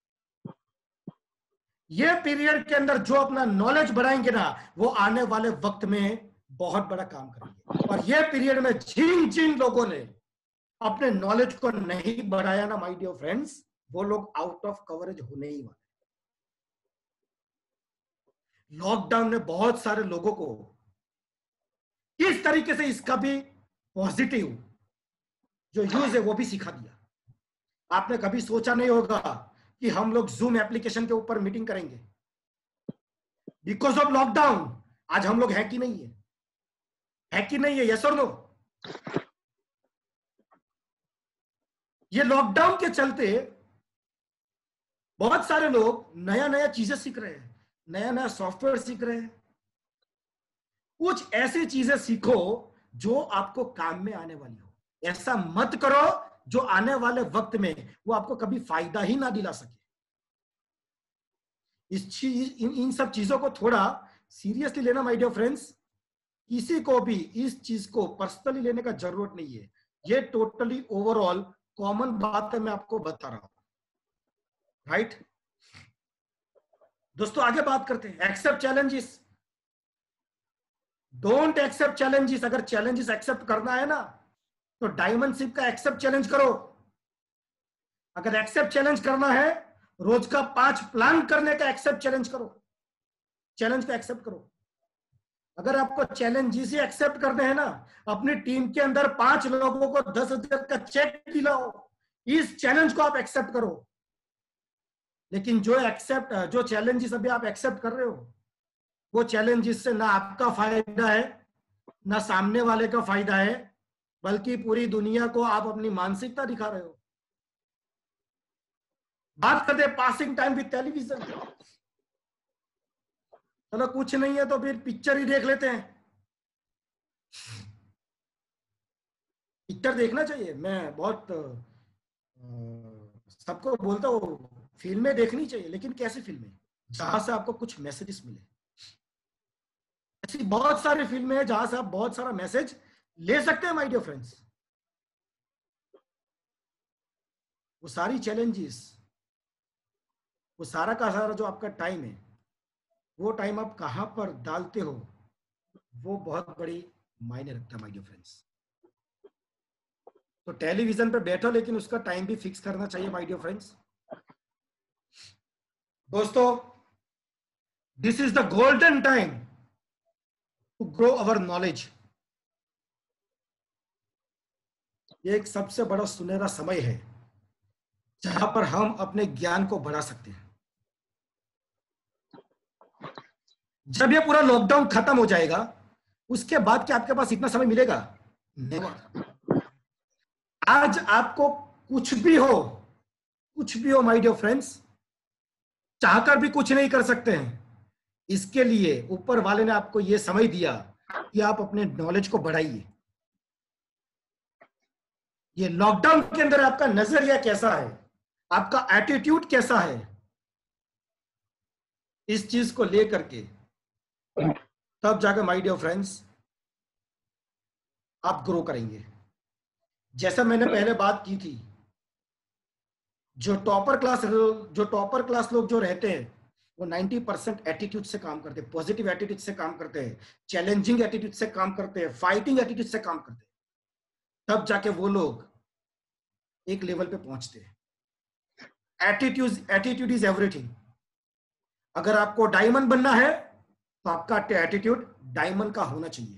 Speaker 2: ये पीरियड के अंदर जो अपना नॉलेज बढ़ाएंगे ना, वो आने वाले वक्त में बहुत बड़ा काम करेंगे। और ये पीरियड में जिन जिन लोगों ने अपने नॉलेज को नहीं बढ़ाया ना माय डियर फ्रेंड्स, वो लोग आउट ऑफ कवरेज होने ही वाले। लॉकडाउन ने बहुत सारे लोगों को इस तरीके से इसका भी पॉजिटिव जो यूज है वो भी सिखा दिया। आपने कभी सोचा नहीं होगा कि हम लोग जूम एप्लीकेशन के ऊपर मीटिंग करेंगे। बिकॉज ऑफ लॉकडाउन आज हम लोग है कि नहीं है, है कि नहीं है, यस और नो? ये लॉकडाउन के चलते बहुत सारे लोग नया नया चीजें सीख रहे हैं, नया नया सॉफ्टवेयर सीख रहे हैं। कुछ ऐसी चीजें सीखो जो आपको काम में आने वाली हो। ऐसा मत करो जो आने वाले वक्त में वो आपको कभी फायदा ही ना दिला सके। इस चीज इन, इन सब चीजों को थोड़ा सीरियसली लेना माय डियर फ्रेंड्स। किसी को भी इस चीज को पर्सनली लेने का जरूरत नहीं है। ये टोटली ओवरऑल कॉमन बात है, मैं आपको बता रहा हूं, राइट? दोस्तों आगे बात करते हैं, accept challenges, don't accept challenges. अगर चैलेंजेस एक्सेप्ट करना है ना तो डायमंड शिप का एक्सेप्ट चैलेंज करो। अगर एक्सेप्ट चैलेंज करना है, रोज का पांच प्लान करने का एक्सेप्ट चैलेंज करो, चैलेंज का एक्सेप्ट करो। अगर आपको चैलेंजेस ही एक्सेप्ट करने हैं ना, अपनी टीम के अंदर पांच लोगों को दस हजार का चेक दिलाओ, इस चैलेंज को आप एक्सेप्ट करो। लेकिन जो एक्सेप्ट जो चैलेंजेस अभी आप एक्सेप्ट कर रहे हो, वो चैलेंजेस से ना आपका फायदा है ना सामने वाले का फायदा है, बल्कि पूरी दुनिया को आप अपनी मानसिकता दिखा रहे हो। बात करते हैं पासिंग टाइम विद टेलीविजन। चलो कुछ नहीं है तो फिर पिक्चर ही देख लेते हैं। पिक्चर देखना चाहिए, मैं बहुत सबको बोलता हूँ फिल्में देखनी चाहिए, लेकिन कैसी फिल्में जहां से आपको कुछ मैसेजेस मिले। ऐसी बहुत सारी फिल्में हैं जहां से आप बहुत सारा मैसेज ले सकते हैं माय डियर फ्रेंड्स। वो सारी चैलेंजेस, वो सारा का सारा जो आपका टाइम है, वो टाइम आप कहां पर डालते हो वो बहुत बड़ी मायने रखता है माय डियर फ्रेंड्स। तो टेलीविजन पे बैठो, लेकिन उसका टाइम भी फिक्स करना चाहिए माय डियर फ्रेंड्स। दोस्तों, this is the golden time to grow our knowledge. ये एक सबसे बड़ा सुनहरा समय है जहां पर हम अपने ज्ञान को बढ़ा सकते हैं। जब ये पूरा लॉकडाउन खत्म हो जाएगा, उसके बाद क्या आपके पास इतना समय मिलेगा? नेवर। आज आपको कुछ भी हो, कुछ भी हो माय डियर फ्रेंड्स, चाहकर भी कुछ नहीं कर सकते हैं। इसके लिए ऊपर वाले ने आपको यह समय दिया कि आप अपने नॉलेज को बढ़ाइए। ये लॉकडाउन के अंदर आपका नजरिया कैसा है, आपका एटीट्यूड कैसा है, इस चीज को लेकर के तब जाकर माय डियर फ्रेंड्स आप ग्रो करेंगे। जैसा मैंने पहले बात की थी, जो टॉपर क्लास जो टॉपर क्लास लोग जो रहते हैं वो नब्बे परसेंट एटीट्यूड से काम करते हैं, पॉजिटिव एटीट्यूड से काम करते हैं, चैलेंजिंग एटीट्यूड से काम करते हैं, फाइटिंग एटीट्यूड से काम करते हैं, तब जाके वो लोग एक लेवल पे पहुंचते हैं। Attitude attitude is everything. अगर आपको डायमंड बनना है तो आपका एटीट्यूड डायमंड का होना चाहिए।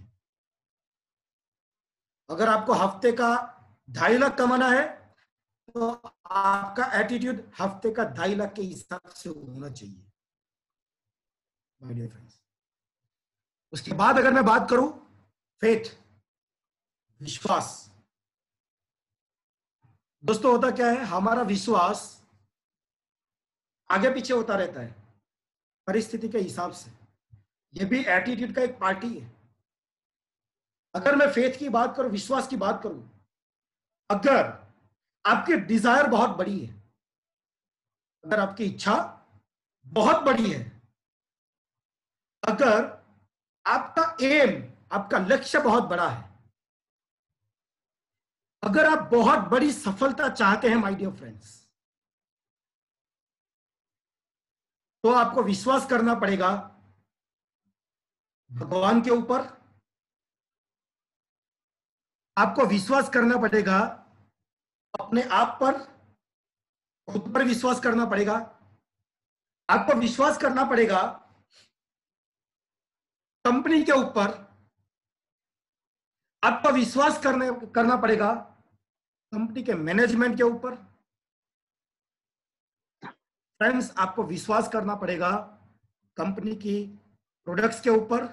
Speaker 2: अगर आपको हफ्ते का ढाई लाख कमाना है तो आपका एटीट्यूड हफ्ते का ढाई लाख के हिसाब से होना चाहिए माय डियर फ्रेंड्स। उसके बाद अगर मैं बात करूं फेथ, विश्वास, दोस्तों होता क्या है, हमारा विश्वास आगे पीछे होता रहता है परिस्थिति के हिसाब से। यह भी एटीट्यूड का एक पार्टी है। अगर मैं फेथ की बात करूं, विश्वास की बात करूं, अगर आपकी डिजायर बहुत बड़ी है, अगर आपकी इच्छा बहुत बड़ी है, अगर आपका एम, आपका लक्ष्य बहुत बड़ा है, अगर आप बहुत बड़ी सफलता चाहते हैं माय डियर फ्रेंड्स, तो आपको विश्वास करना पड़ेगा भगवान के ऊपर, आपको विश्वास करना पड़ेगा अपने आप पर, खुद पर विश्वास करना पड़ेगा, आपको विश्वास करना पड़ेगा कंपनी के ऊपर, आपको विश्वास करने करना पड़ेगा कंपनी के मैनेजमेंट के ऊपर। फ्रेंड्स, आपको विश्वास करना पड़ेगा कंपनी की प्रोडक्ट्स के ऊपर,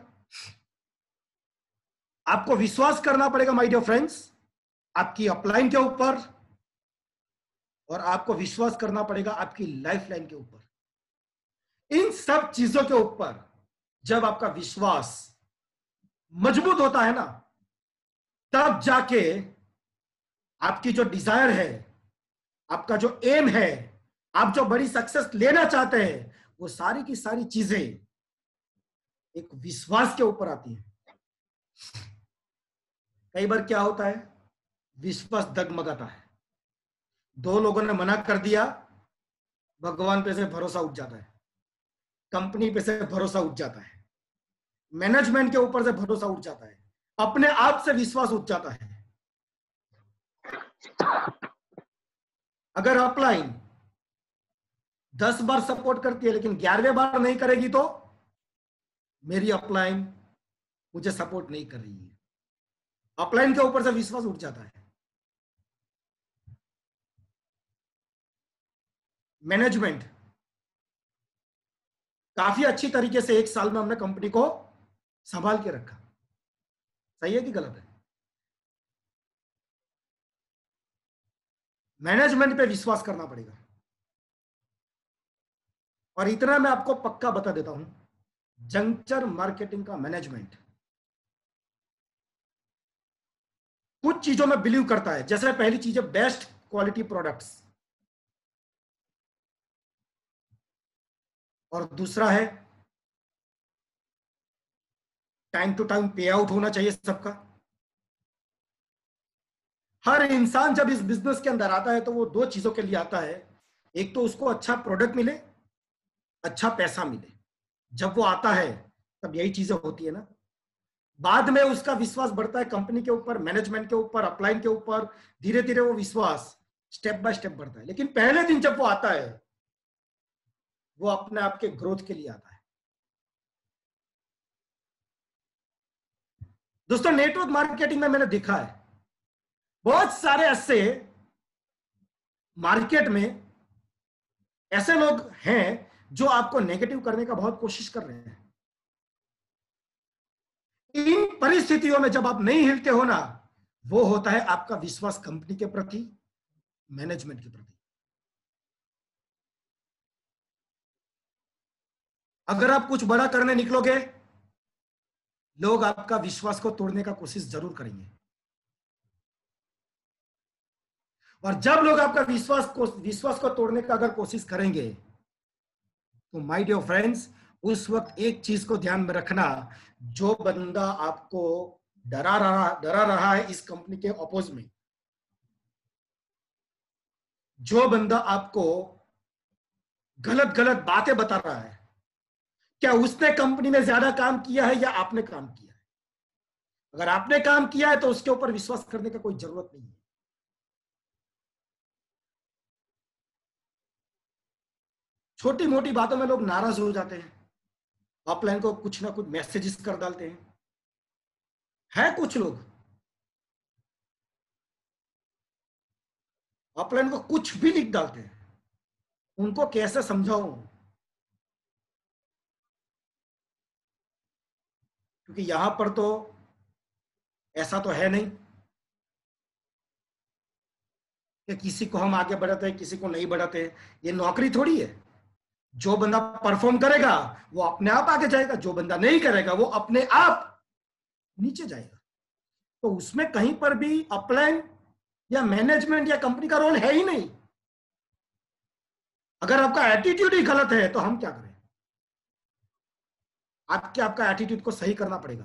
Speaker 2: आपको विश्वास करना पड़ेगा माय डियर फ्रेंड्स आपकी अपलाइन के ऊपर, और आपको विश्वास करना पड़ेगा आपकी लाइफ लाइन के ऊपर। इन सब चीजों के ऊपर जब आपका विश्वास मजबूत होता है ना, तब जाके आपकी जो डिजायर है, आपका जो एम है, आप जो बड़ी सक्सेस लेना चाहते हैं, वो सारी की सारी चीजें एक विश्वास के ऊपर आती हैं। कई बार क्या होता है, विश्वास डगमगाता है, दो लोगों ने मना कर दिया, भगवान पे से भरोसा उठ जाता है, कंपनी पे से भरोसा उठ जाता है, मैनेजमेंट के ऊपर से भरोसा उठ जाता है, अपने आप से विश्वास उठ जाता है। अगर अपलाइन दस बार सपोर्ट करती है लेकिन ग्यारहवें बार नहीं करेगी तो मेरी अपलाइन मुझे सपोर्ट नहीं कर रही है। अपलाइन के ऊपर से विश्वास उठ जाता है। मैनेजमेंट काफी अच्छी तरीके से एक साल में हमने कंपनी को संभाल के रखा, सही है कि गलत है? मैनेजमेंट पे विश्वास करना पड़ेगा। और इतना मैं आपको पक्का बता देता हूं, जंक्चर मार्केटिंग का मैनेजमेंट कुछ चीजों में बिलीव करता है। जैसे पहली चीज है बेस्ट क्वालिटी प्रोडक्ट्स, और दूसरा है टाइम टू टाइम पे आउट होना चाहिए सबका। हर इंसान जब इस बिजनेस के अंदर आता है तो वो दो चीजों के लिए आता है, एक तो उसको अच्छा प्रोडक्ट मिले, अच्छा पैसा मिले। जब वो आता है तब यही चीजें होती है ना। बाद में उसका विश्वास बढ़ता है कंपनी के ऊपर, मैनेजमेंट के ऊपर, अपलाइन के ऊपर, धीरे धीरे वो विश्वास स्टेप बाय स्टेप बढ़ता है। लेकिन पहले दिन जब वो आता है वो अपने आप के ग्रोथ के लिए आता है। दोस्तों, नेटवर्क मार्केटिंग में मैंने देखा है बहुत सारे ऐसे मार्केट में ऐसे लोग हैं जो आपको नेगेटिव करने का बहुत कोशिश कर रहे हैं। इन परिस्थितियों में जब आप नहीं हिलते हो ना, वो होता है आपका विश्वास कंपनी के प्रति, मैनेजमेंट के प्रति। अगर आप कुछ बड़ा करने निकलोगे, लोग आपका विश्वास को तोड़ने का कोशिश जरूर करेंगे। और जब लोग आपका विश्वास को विश्वास को तोड़ने का अगर कोशिश करेंगे, तो माय डियर फ्रेंड्स, उस वक्त एक चीज को ध्यान में रखना, जो बंदा आपको डरा रहा डरा रहा है इस कंपनी के अपोज में, जो बंदा आपको गलत गलत बातें बता रहा है, क्या उसने कंपनी में ज्यादा काम किया है या आपने काम किया है? अगर आपने काम किया है तो उसके ऊपर विश्वास करने का कोई जरूरत नहीं है। छोटी मोटी बातों में लोग नाराज हो जाते हैं, अपलाइन को कुछ ना कुछ मैसेजेस कर डालते हैं। है कुछ लोग अपलाइन को कुछ भी लिख डालते हैं, उनको कैसे समझाऊं? क्योंकि यहां पर तो ऐसा तो है नहीं कि किसी को हम आगे बढ़ाते हैं, किसी को नहीं बढ़ाते हैं। ये नौकरी थोड़ी है। जो बंदा परफॉर्म करेगा वो अपने आप आगे जाएगा, जो बंदा नहीं करेगा वो अपने आप नीचे जाएगा। तो उसमें कहीं पर भी अपलाइन या मैनेजमेंट या कंपनी का रोल है ही नहीं। अगर आपका एटीट्यूड ही गलत है तो हम क्या करें? आपके आपका एटीट्यूड को सही करना पड़ेगा,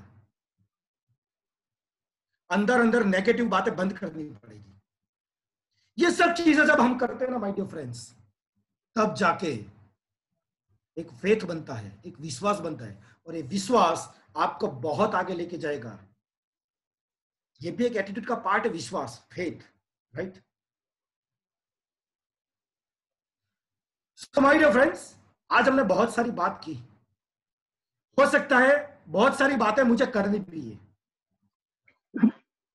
Speaker 2: अंदर अंदर नेगेटिव बातें बंद करनी पड़ेगी। ये सब चीजें जब हम करते हैं ना माय डियर फ्रेंड्स, तब जाके एक फेथ बनता है, एक विश्वास बनता है, और ये विश्वास आपको बहुत आगे लेके जाएगा। ये भी एक एटीट्यूड का पार्ट है, विश्वास, faith, right? So my dear friends, आज हमने बहुत सारी बात की। हो सकता है बहुत सारी बातें मुझे करनी भी है,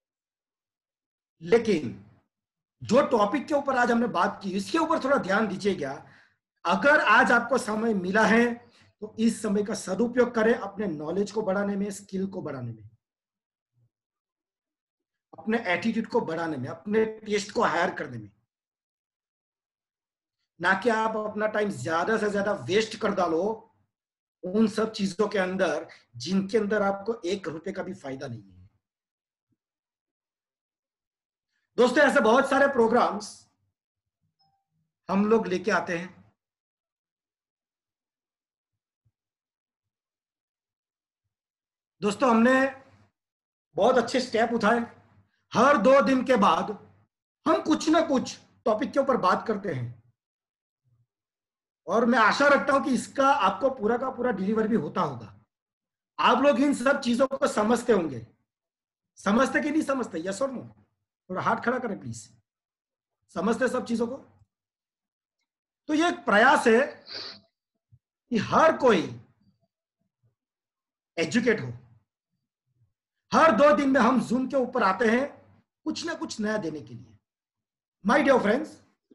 Speaker 2: लेकिन जो टॉपिक के ऊपर आज हमने बात की इसके ऊपर थोड़ा ध्यान दीजिएगा। अगर आज आपको समय मिला है तो इस समय का सदुपयोग करें, अपने नॉलेज को बढ़ाने में, स्किल को बढ़ाने में, अपने एटीट्यूड को बढ़ाने में, अपने टेस्ट को हायर करने में। ना कि आप अपना टाइम ज्यादा से ज्यादा वेस्ट कर डालो उन सब चीजों के अंदर जिनके अंदर आपको एक रुपए का भी फायदा नहीं है। दोस्तों, ऐसे बहुत सारे प्रोग्राम्स हम लोग लेके आते हैं। दोस्तों, हमने बहुत अच्छे स्टेप उठाए। हर दो दिन के बाद हम कुछ ना कुछ टॉपिक के ऊपर बात करते हैं, और मैं आशा रखता हूं कि इसका आपको पूरा का पूरा डिलीवर भी होता होगा। आप लोग इन सब चीजों को समझते होंगे। समझते कि नहीं समझते? यस और नो? थोड़ा हाथ खड़ा करें प्लीज। समझते सब चीजों को? तो ये एक प्रयास है कि हर कोई एजुकेट हो। हर दो दिन में हम जूम के ऊपर आते हैं कुछ ना कुछ नया देने के लिए। माय डियर फ्रेंड्स,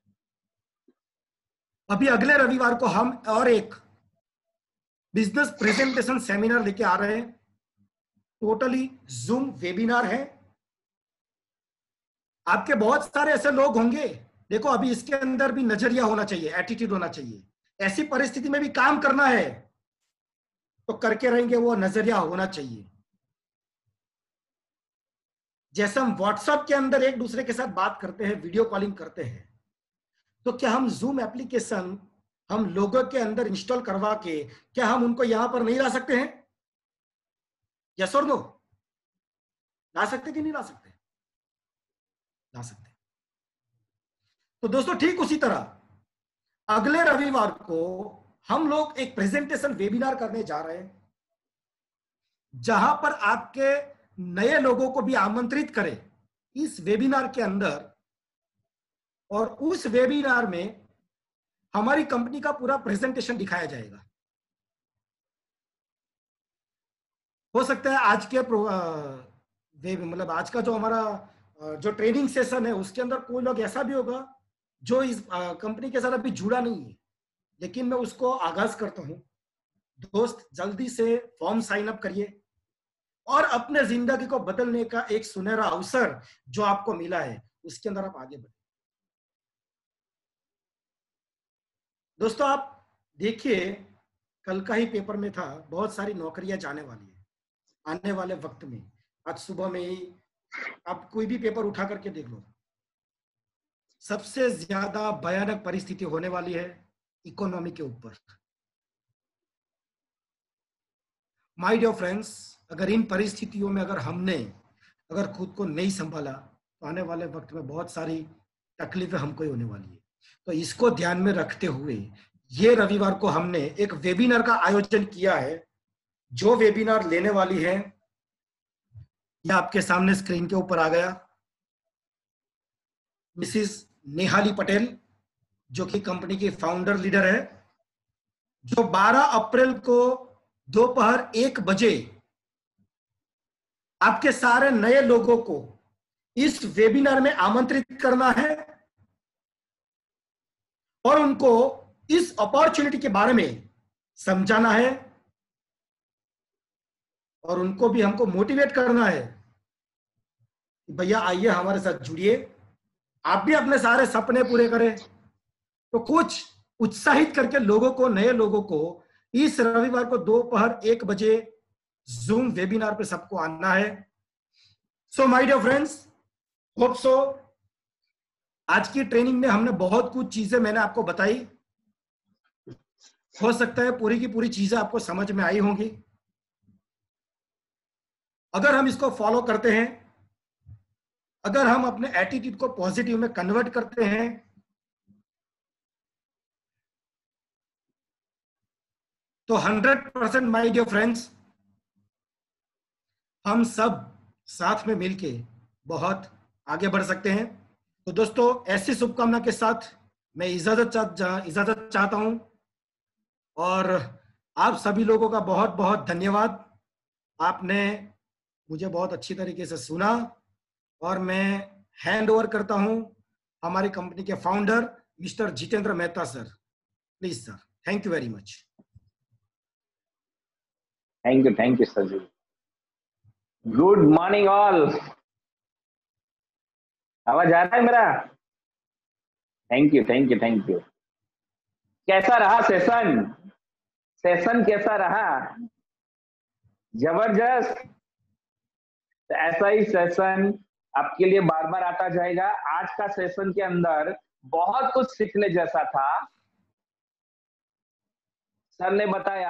Speaker 2: अभी अगले रविवार को हम और एक बिजनेस प्रेजेंटेशन सेमिनार लेके आ रहे हैं। टोटली जूम वेबिनार है। आपके बहुत सारे ऐसे लोग होंगे, देखो अभी इसके अंदर भी नजरिया होना चाहिए, एटीट्यूड होना चाहिए। ऐसी परिस्थिति में भी काम करना है तो करके रहेंगे, वो नजरिया होना चाहिए। जैसे हम व्हाट्सएप के अंदर एक दूसरे के साथ बात करते हैं, वीडियो कॉलिंग करते हैं, तो क्या हम जूम एप्लीकेशन हम लोगों के अंदर इंस्टॉल करवा के क्या हम उनको यहां पर नहीं ला सकते हैं? यस और नो? ला सकते कि नहीं ला सकते? ला सकते। तो दोस्तों, ठीक उसी तरह अगले रविवार को हम लोग एक प्रेजेंटेशन वेबिनार करने जा रहे हैं, जहां पर आपके नए लोगों को भी आमंत्रित करें इस वेबिनार के अंदर। और उस वेबिनार में हमारी कंपनी का पूरा प्रेजेंटेशन दिखाया जाएगा। हो सकता है आज के मतलब आज का जो हमारा जो ट्रेनिंग सेशन है उसके अंदर कोई लोग ऐसा भी होगा जो इस कंपनी के साथ अभी जुड़ा नहीं है, लेकिन मैं उसको आगाज करता हूं। दोस्त, जल्दी से फॉर्म साइन अप करिए और अपने जिंदगी को बदलने का एक सुनहरा अवसर जो आपको मिला है उसके अंदर आप आगे बढ़े। दोस्तों, आप देखिए, कल का ही पेपर में था, बहुत सारी नौकरियां जाने वाली है आने वाले वक्त में। आज सुबह में ही आप कोई भी पेपर उठा करके देख लो, सबसे ज्यादा भयानक परिस्थिति होने वाली है इकोनॉमी के ऊपर। माय डियर फ्रेंड्स, अगर इन परिस्थितियों में अगर हमने अगर खुद को नहीं संभाला तो आने वाले वक्त में बहुत सारी तकलीफें हमको ही होने वाली है। तो इसको ध्यान में रखते हुए ये रविवार को हमने एक वेबिनार का आयोजन किया है। जो वेबिनार लेने वाली है ये आपके सामने स्क्रीन के ऊपर आ गया। मिसिस नेहाली पटेल, जो कि कंपनी की फाउंडर लीडर है, जो बारह अप्रैल को दोपहर एक बजे आपके सारे नए लोगों को इस वेबिनार में आमंत्रित करना है और उनको इस अपॉर्चुनिटी के बारे में समझाना है और उनको भी हमको मोटिवेट करना है। भैया आइए हमारे साथ जुड़िए, आप भी अपने सारे सपने पूरे करें। तो कुछ उत्साहित करके लोगों को, नए लोगों को इस रविवार को दोपहर एक बजे जूम वेबिनार पे सबको आना है। So my dear friends, hope so आज की ट्रेनिंग में हमने बहुत कुछ चीजें मैंने आपको बताई। हो सकता है पूरी की पूरी चीजें आपको समझ में आई होंगी। अगर हम इसको फॉलो करते हैं, अगर हम अपने एटीट्यूड को पॉजिटिव में कन्वर्ट करते हैं, तो hundred percent my dear friends, हम सब साथ में मिलके बहुत आगे बढ़ सकते हैं। तो दोस्तों, ऐसी शुभकामना के साथ मैं इजाजत चा, इजाजत चाहता हूं और आप सभी लोगों का बहुत बहुत धन्यवाद। आपने मुझे बहुत अच्छी तरीके से सुना और मैं हैंड ओवर करता हूं हमारी कंपनी के founder mister Jitendra Mehta sir. Please sir, thank you very much.
Speaker 3: Thank you thank you sir ji. Good morning all. आवाज आ रहा है मेरा? Thank you thank you thank you. कैसा रहा सेशन? सेशन कैसा रहा? जबरदस्त। ऐसा ही सेशन आपके लिए बार बार आता जाएगा। आज का सेशन के अंदर बहुत कुछ सीखने जैसा था। सर ने बताया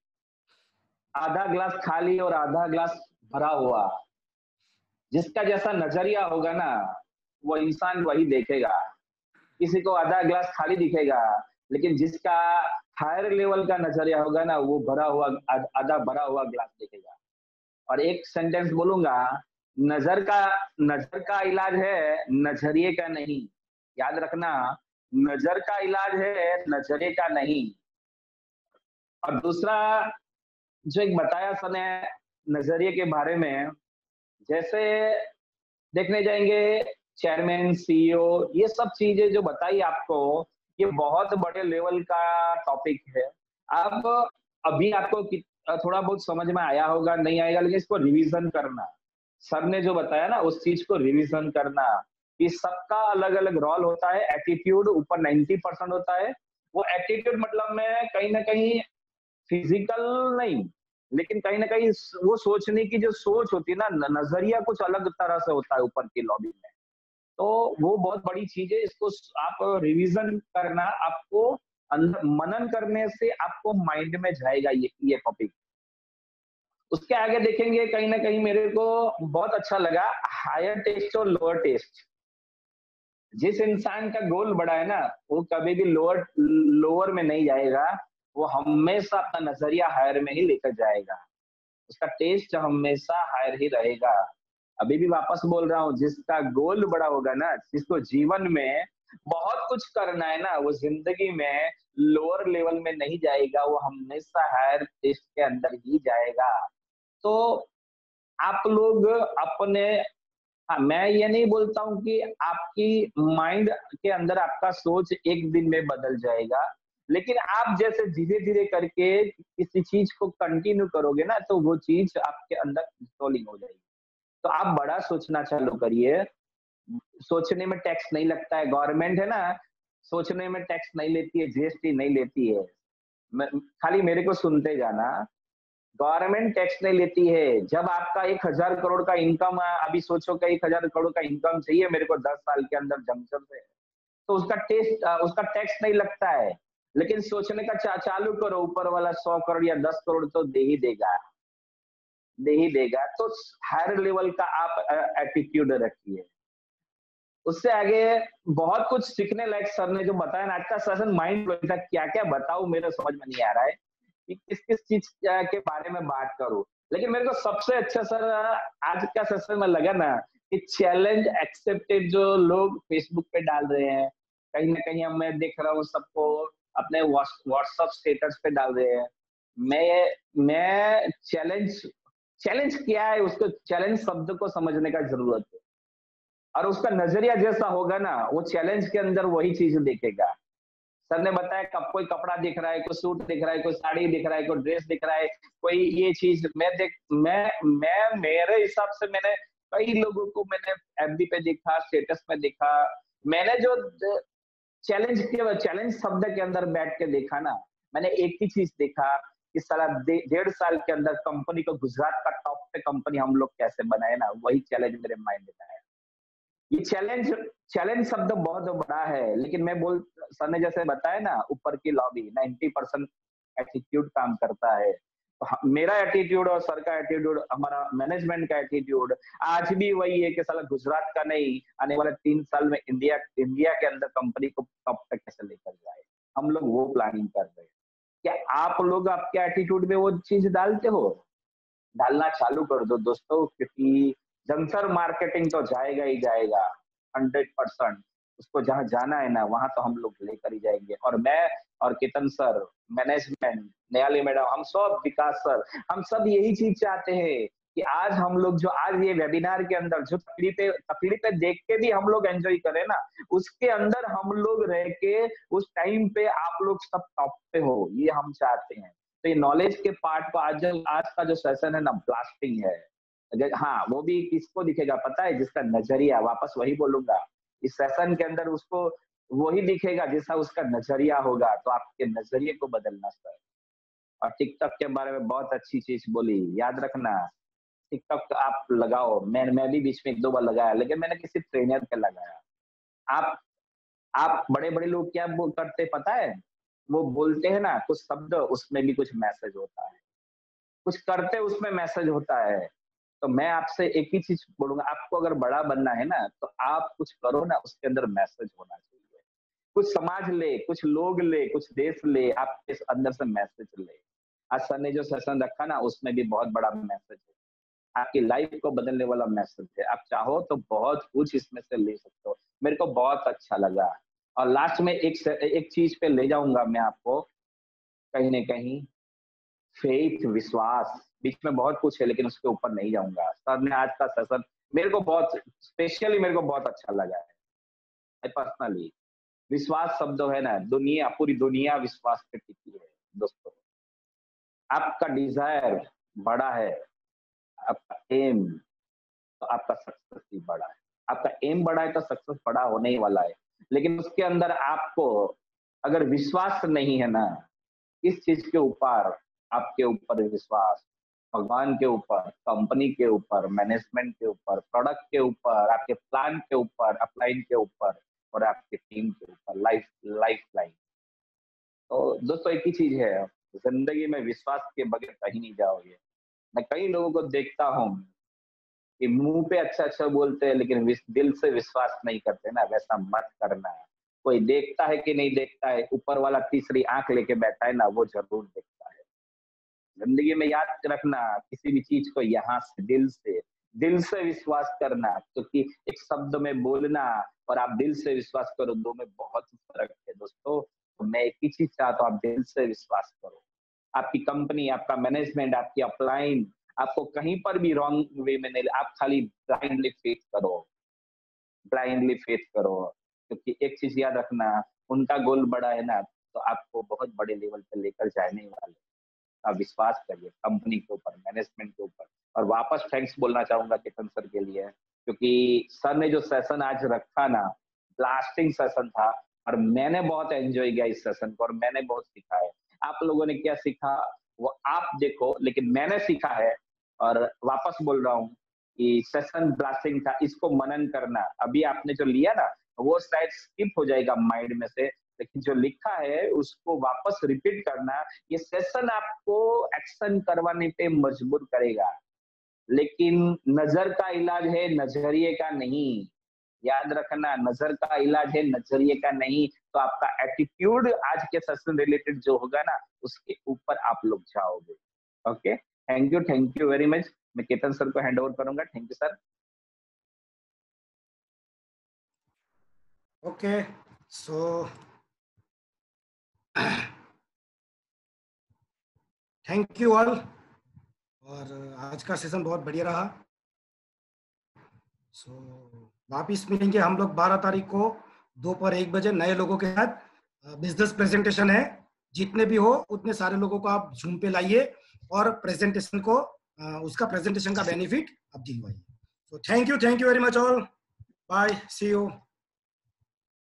Speaker 3: आधा ग्लास खाली और आधा ग्लास भरा हुआ। जिसका जैसा नजरिया होगा ना, वो इंसान वही देखेगा। किसी को आधा ग्लास खाली दिखेगा, लेकिन जिसका हायर लेवल का नजरिया होगा ना, वो भरा हुआ आधा भरा हुआ ग्लास देखेगा। और एक सेंटेंस बोलूंगा, नजर का नजर का इलाज है, नजरिए का नहीं। याद रखना, नजर का इलाज है, नजरिए का नहीं। और दूसरा जो एक बताया सर ने नजरिए के बारे में, जैसे देखने जाएंगे चेयरमैन, सीईओ, ये सब चीजें जो बताई आपको, ये बहुत बड़े लेवल का टॉपिक है। अब अभी आपको थोड़ा बहुत समझ में आया होगा, नहीं आएगा, लेकिन इसको रिवीजन करना। सर ने जो बताया ना, उस चीज को रिवीजन करना कि सबका अलग अलग रोल होता है। एटीट्यूड ऊपर नाइन्टी परसेंट होता है। वो एटीट्यूड मतलब में कहीं ना कहीं फिजिकल नहीं, लेकिन कहीं ना कहीं वो सोचने की जो सोच होती है ना, नजरिया कुछ अलग तरह से होता है ऊपर की लॉबी में। तो वो बहुत बड़ी चीज है। इसको आप रिवीजन करना, आपको अंदर मनन करने से आपको माइंड में जाएगा ये ये टॉपिक। उसके आगे देखेंगे, कहीं ना कहीं मेरे को बहुत अच्छा लगा हायर टेस्ट और लोअर टेस्ट। जिस इंसान का गोल बड़ा है ना, वो कभी भी लोअर लोअर में नहीं जाएगा, वो हमेशा अपना नजरिया हायर में ही लेकर जाएगा। उसका टेस्ट हमेशा हायर ही रहेगा। अभी भी वापस बोल रहा हूँ, जिसका गोल बड़ा होगा ना, जिसको जीवन में बहुत कुछ करना है ना, वो जिंदगी में लोअर लेवल में नहीं जाएगा, वो हमेशा हायर टेस्ट के अंदर ही जाएगा। तो आप लोग अपने, हाँ, मैं ये नहीं बोलता हूँ कि आपकी माइंड के अंदर आपका सोच एक दिन में बदल जाएगा, लेकिन आप जैसे धीरे धीरे करके किसी चीज को कंटिन्यू करोगे ना, तो वो चीज आपके अंदर इंस्टॉलिंग हो जाएगी। तो आप बड़ा सोचना चालू करिए। सोचने में टैक्स नहीं लगता है, गवर्नमेंट है ना, सोचने में टैक्स नहीं लेती है, जीएसटी नहीं लेती है। खाली मेरे को सुनते जाना, गवर्नमेंट टैक्स नहीं लेती है। जब आपका एक हजार करोड़ का इनकम, अभी सोचो कि एक हजार करोड़ का इनकम चाहिए मेरे को दस साल के अंदर जमशर से, तो उसका टेस्ट उसका टैक्स नहीं लगता है, लेकिन सोचने का चा, चालू करो, ऊपर वाला सौ करोड़ या दस करोड़ तो दे ही देगा, दे ही देगा। तो हायर लेवल का आप एटीट्यूड रखिए। उससे आगे बहुत कुछ सीखने लायक सर ने जो बताया ना, आज का सेशन माइंड ब्लोइंग था। क्या क्या बताऊं, मेरे समझ में नहीं आ रहा है कि किस किस चीज के बारे में बात करूं। लेकिन मेरे को सबसे अच्छा सर आज का सेशन में लगा ना कि चैलेंज एक्सेप्टेड जो लोग फेसबुक पे डाल रहे हैं, कहीं ना कहीं मैं देख रहा हूँ सबको अपने व्हाट्सएप स्टेटस पे डाल रहे हैं। मैं मैं चैलेंज चैलेंज क्या है, उसको चैलेंज शब्द को समझने का जरूरत है, और उसका नजरिया जैसा होगा ना, वो चैलेंज के अंदर वही चीज देखेगा। सर ने बताया कब कोई कपड़ा दिख रहा है, कोई सूट दिख रहा है, कोई साड़ी दिख रहा है, कोई ड्रेस दिख रहा है, कोई ये चीज मैं देख मैं मैं मेरे हिसाब से मैंने कई लोगों को मैंने एफबी पे देखा, स्टेटस पे देखा। मैंने जो चैलेंज के चैलेंज शब्द के अंदर बैठ के देखा ना, मैंने एक ही चीज देखा कि साला डेढ़ साल के अंदर कंपनी को गुजरात का टॉप पे कंपनी हम लोग कैसे बनाए ना, वही चैलेंज मेरे माइंड में आया। ये चैलेंज चैलेंज शब्द बहुत बड़ा है, लेकिन मैं बोल सर ने जैसे बताया ना, ऊपर की लॉबी नब्बे परसेंट एटीट्यूड काम करता है। तो मेरा एटीट्यूड और सर का एटीट्यूड, हमारा मैनेजमेंट का एटीट्यूड आज भी वही है कि साला गुजरात का नहीं, आने वाले तीन साल में इंडिया इंडिया के अंदर कंपनी को टॉप पे कैसे लेकर जाए, हम लोग वो प्लानिंग कर रहे हैं। क्या आप लोग आपके एटीट्यूड में वो चीज डालते हो? डालना चालू कर दो दोस्तों, क्योंकि जंतर मार्केटिंग तो जाएगा ही जाएगा हंड्रेड परसेंट। उसको जहां जाना है ना, वहां तो हम लोग लेकर ही जाएंगे। और मैं और Ketan sir, management, Nayali madam, हम सब, विकास सर, हम सब यही चीज चाहते हैं कि आज हम लोग जो आज ये वेबिनार के अंदर जो तकलीफ पे तकलीफ पे देख के भी हम लोग एंजॉय करें ना, उसके अंदर हम लोग रह के उस टाइम पे आप लोग सब टॉप पे हो, ये हम चाहते हैं। तो ये नॉलेज के पार्ट को आज आज का जो सेशन है ना, ब्लास्टिंग है। हाँ, वो भी किसको दिखेगा पता है? जिसका नजरिया, वापस वही बोलूंगा, इस सेशन के अंदर उसको वही दिखेगा जैसा उसका नजरिया होगा। तो आपके नजरिए को बदलना सर। और टिकटॉक के बारे में बहुत अच्छी चीज बोली, याद रखना टिकटॉक आप लगाओ। मैं मैं भी बीच में एक दो बार लगाया, लेकिन मैंने किसी ट्रेनर पे लगाया। आप आप बड़े बड़े लोग क्या करते पता है? वो बोलते हैं ना कुछ शब्द, उसमें भी कुछ मैसेज होता है, कुछ करते उसमें मैसेज होता है। तो मैं आपसे एक ही चीज बोलूंगा, आपको अगर बड़ा बनना है ना, तो आप कुछ करो ना, उसके अंदर मैसेज होना चाहिए। कुछ समाज ले, कुछ लोग ले, कुछ देश ले, आपके अंदर से मैसेज ले। आज सर ने जो सेशन रखा ना, उसमें भी बहुत बड़ा मैसेज है, आपकी लाइफ को बदलने वाला मैसेज है। आप चाहो तो बहुत कुछ इसमें से ले सकते हो। मेरे को बहुत अच्छा लगा। और लास्ट में एक एक चीज पे ले जाऊंगा मैं आपको, कहीं ना कहीं फेथ, विश्वास, बीच में बहुत कुछ है, लेकिन उसके ऊपर नहीं जाऊंगा। सर ने आज का सेशन मेरे को बहुत स्पेशली मेरे को बहुत अच्छा लगा है पर्सनली। विश्वास शब्द है ना, दुनिया, पूरी दुनिया विश्वास पे टिकी है दोस्तों। आपका डिजायर बड़ा है, आपका एम, तो आपका सक्सेस भी बड़ा है। आपका एम बड़ा है तो सक्सेस बड़ा होने ही वाला है। लेकिन उसके अंदर आपको अगर विश्वास नहीं है ना, इस चीज के ऊपर, आपके ऊपर विश्वास, भगवान के ऊपर, कंपनी के ऊपर, मैनेजमेंट के ऊपर, प्रोडक्ट के ऊपर, आपके प्लान के ऊपर, अपलाइन के ऊपर, और आपके टीम के ऊपर, लाइफ लाइफ लाइन। तो दोस्तों एक ही चीज है, जिंदगी में विश्वास के बगैर कहीं नहीं जाओगे। मैं कई लोगों को देखता हूँ कि मुंह पे अच्छा अच्छा बोलते हैं, लेकिन दिल से विश्वास नहीं करते ना, वैसा मत करना। कोई देखता है कि नहीं देखता है, ऊपर वाला तीसरी आंख लेके बैठा है ना, वो जरूर देखता है। जिंदगी में याद रखना, किसी भी चीज को यहाँ से दिल से दिल से विश्वास करना, क्योंकि तो एक शब्द में बोलना और आप दिल से विश्वास करो, दो में बहुत फर्क है दोस्तों। तो मैं एक ही चीज चाहता हूँ, आप दिल से विश्वास करो। आपकी कंपनी, आपका मैनेजमेंट, आपकी अपलाइन, आपको कहीं पर भी रॉन्ग वे में नहीं, आप खाली ब्लाइंडली फेथ करो, ब्लाइंडली फेथ करो। क्योंकि एक चीज याद रखना, उनका गोल बड़ा है ना, तो आपको बहुत बड़े लेवल पे लेकर जाने वाले। आप विश्वास करिए कंपनी के ऊपर, मैनेजमेंट के ऊपर। और वापस थैंक्स बोलना चाहूंगा केतन सर के लिए, क्योंकि सर ने जो सेशन आज रखा ना, ब्लास्टिंग सेशन था, और मैंने बहुत एंजॉय किया इस सेशन को, और मैंने बहुत सीखा है। आप लोगों ने क्या सीखा वो आप देखो, लेकिन मैंने सीखा है। और वापस बोल रहा हूँ कि सेशन ब्लास्टिंग था, इसको मनन करना। अभी आपने जो लिया ना, वो शायद स्किप हो जाएगा माइंड में से, लेकिन जो लिखा है उसको वापस रिपीट करना, ये सेशन आपको एक्शन करवाने पे मजबूर करेगा। लेकिन नजर का इलाज है नजरिए का नहीं, याद रखना, नजर का इलाज है नजरिए का नहीं। तो आपका एटीट्यूड आज के सेशन रिलेटेड जो होगा ना, उसके ऊपर आप लोग जाओगे। Okay, thank you, thank you very much. मैं केतन सर को हैंड ओवर करूंगा। Thank you sir.
Speaker 2: Okay, so thank you all, और आज का सेशन बहुत बढ़िया रहा। सो so, वापिस मिलेंगे हम लोग बारह तारीख को दोपहर एक बजे नए लोगों के साथ। बिजनेस प्रेजेंटेशन है, जितने भी हो उतने सारे लोगों को आप जूम पे लाइए और प्रेजेंटेशन को उसका प्रेजेंटेशन का बेनिफिट आप दिलवाइए। So thank you, thank you very much all, bye, see you.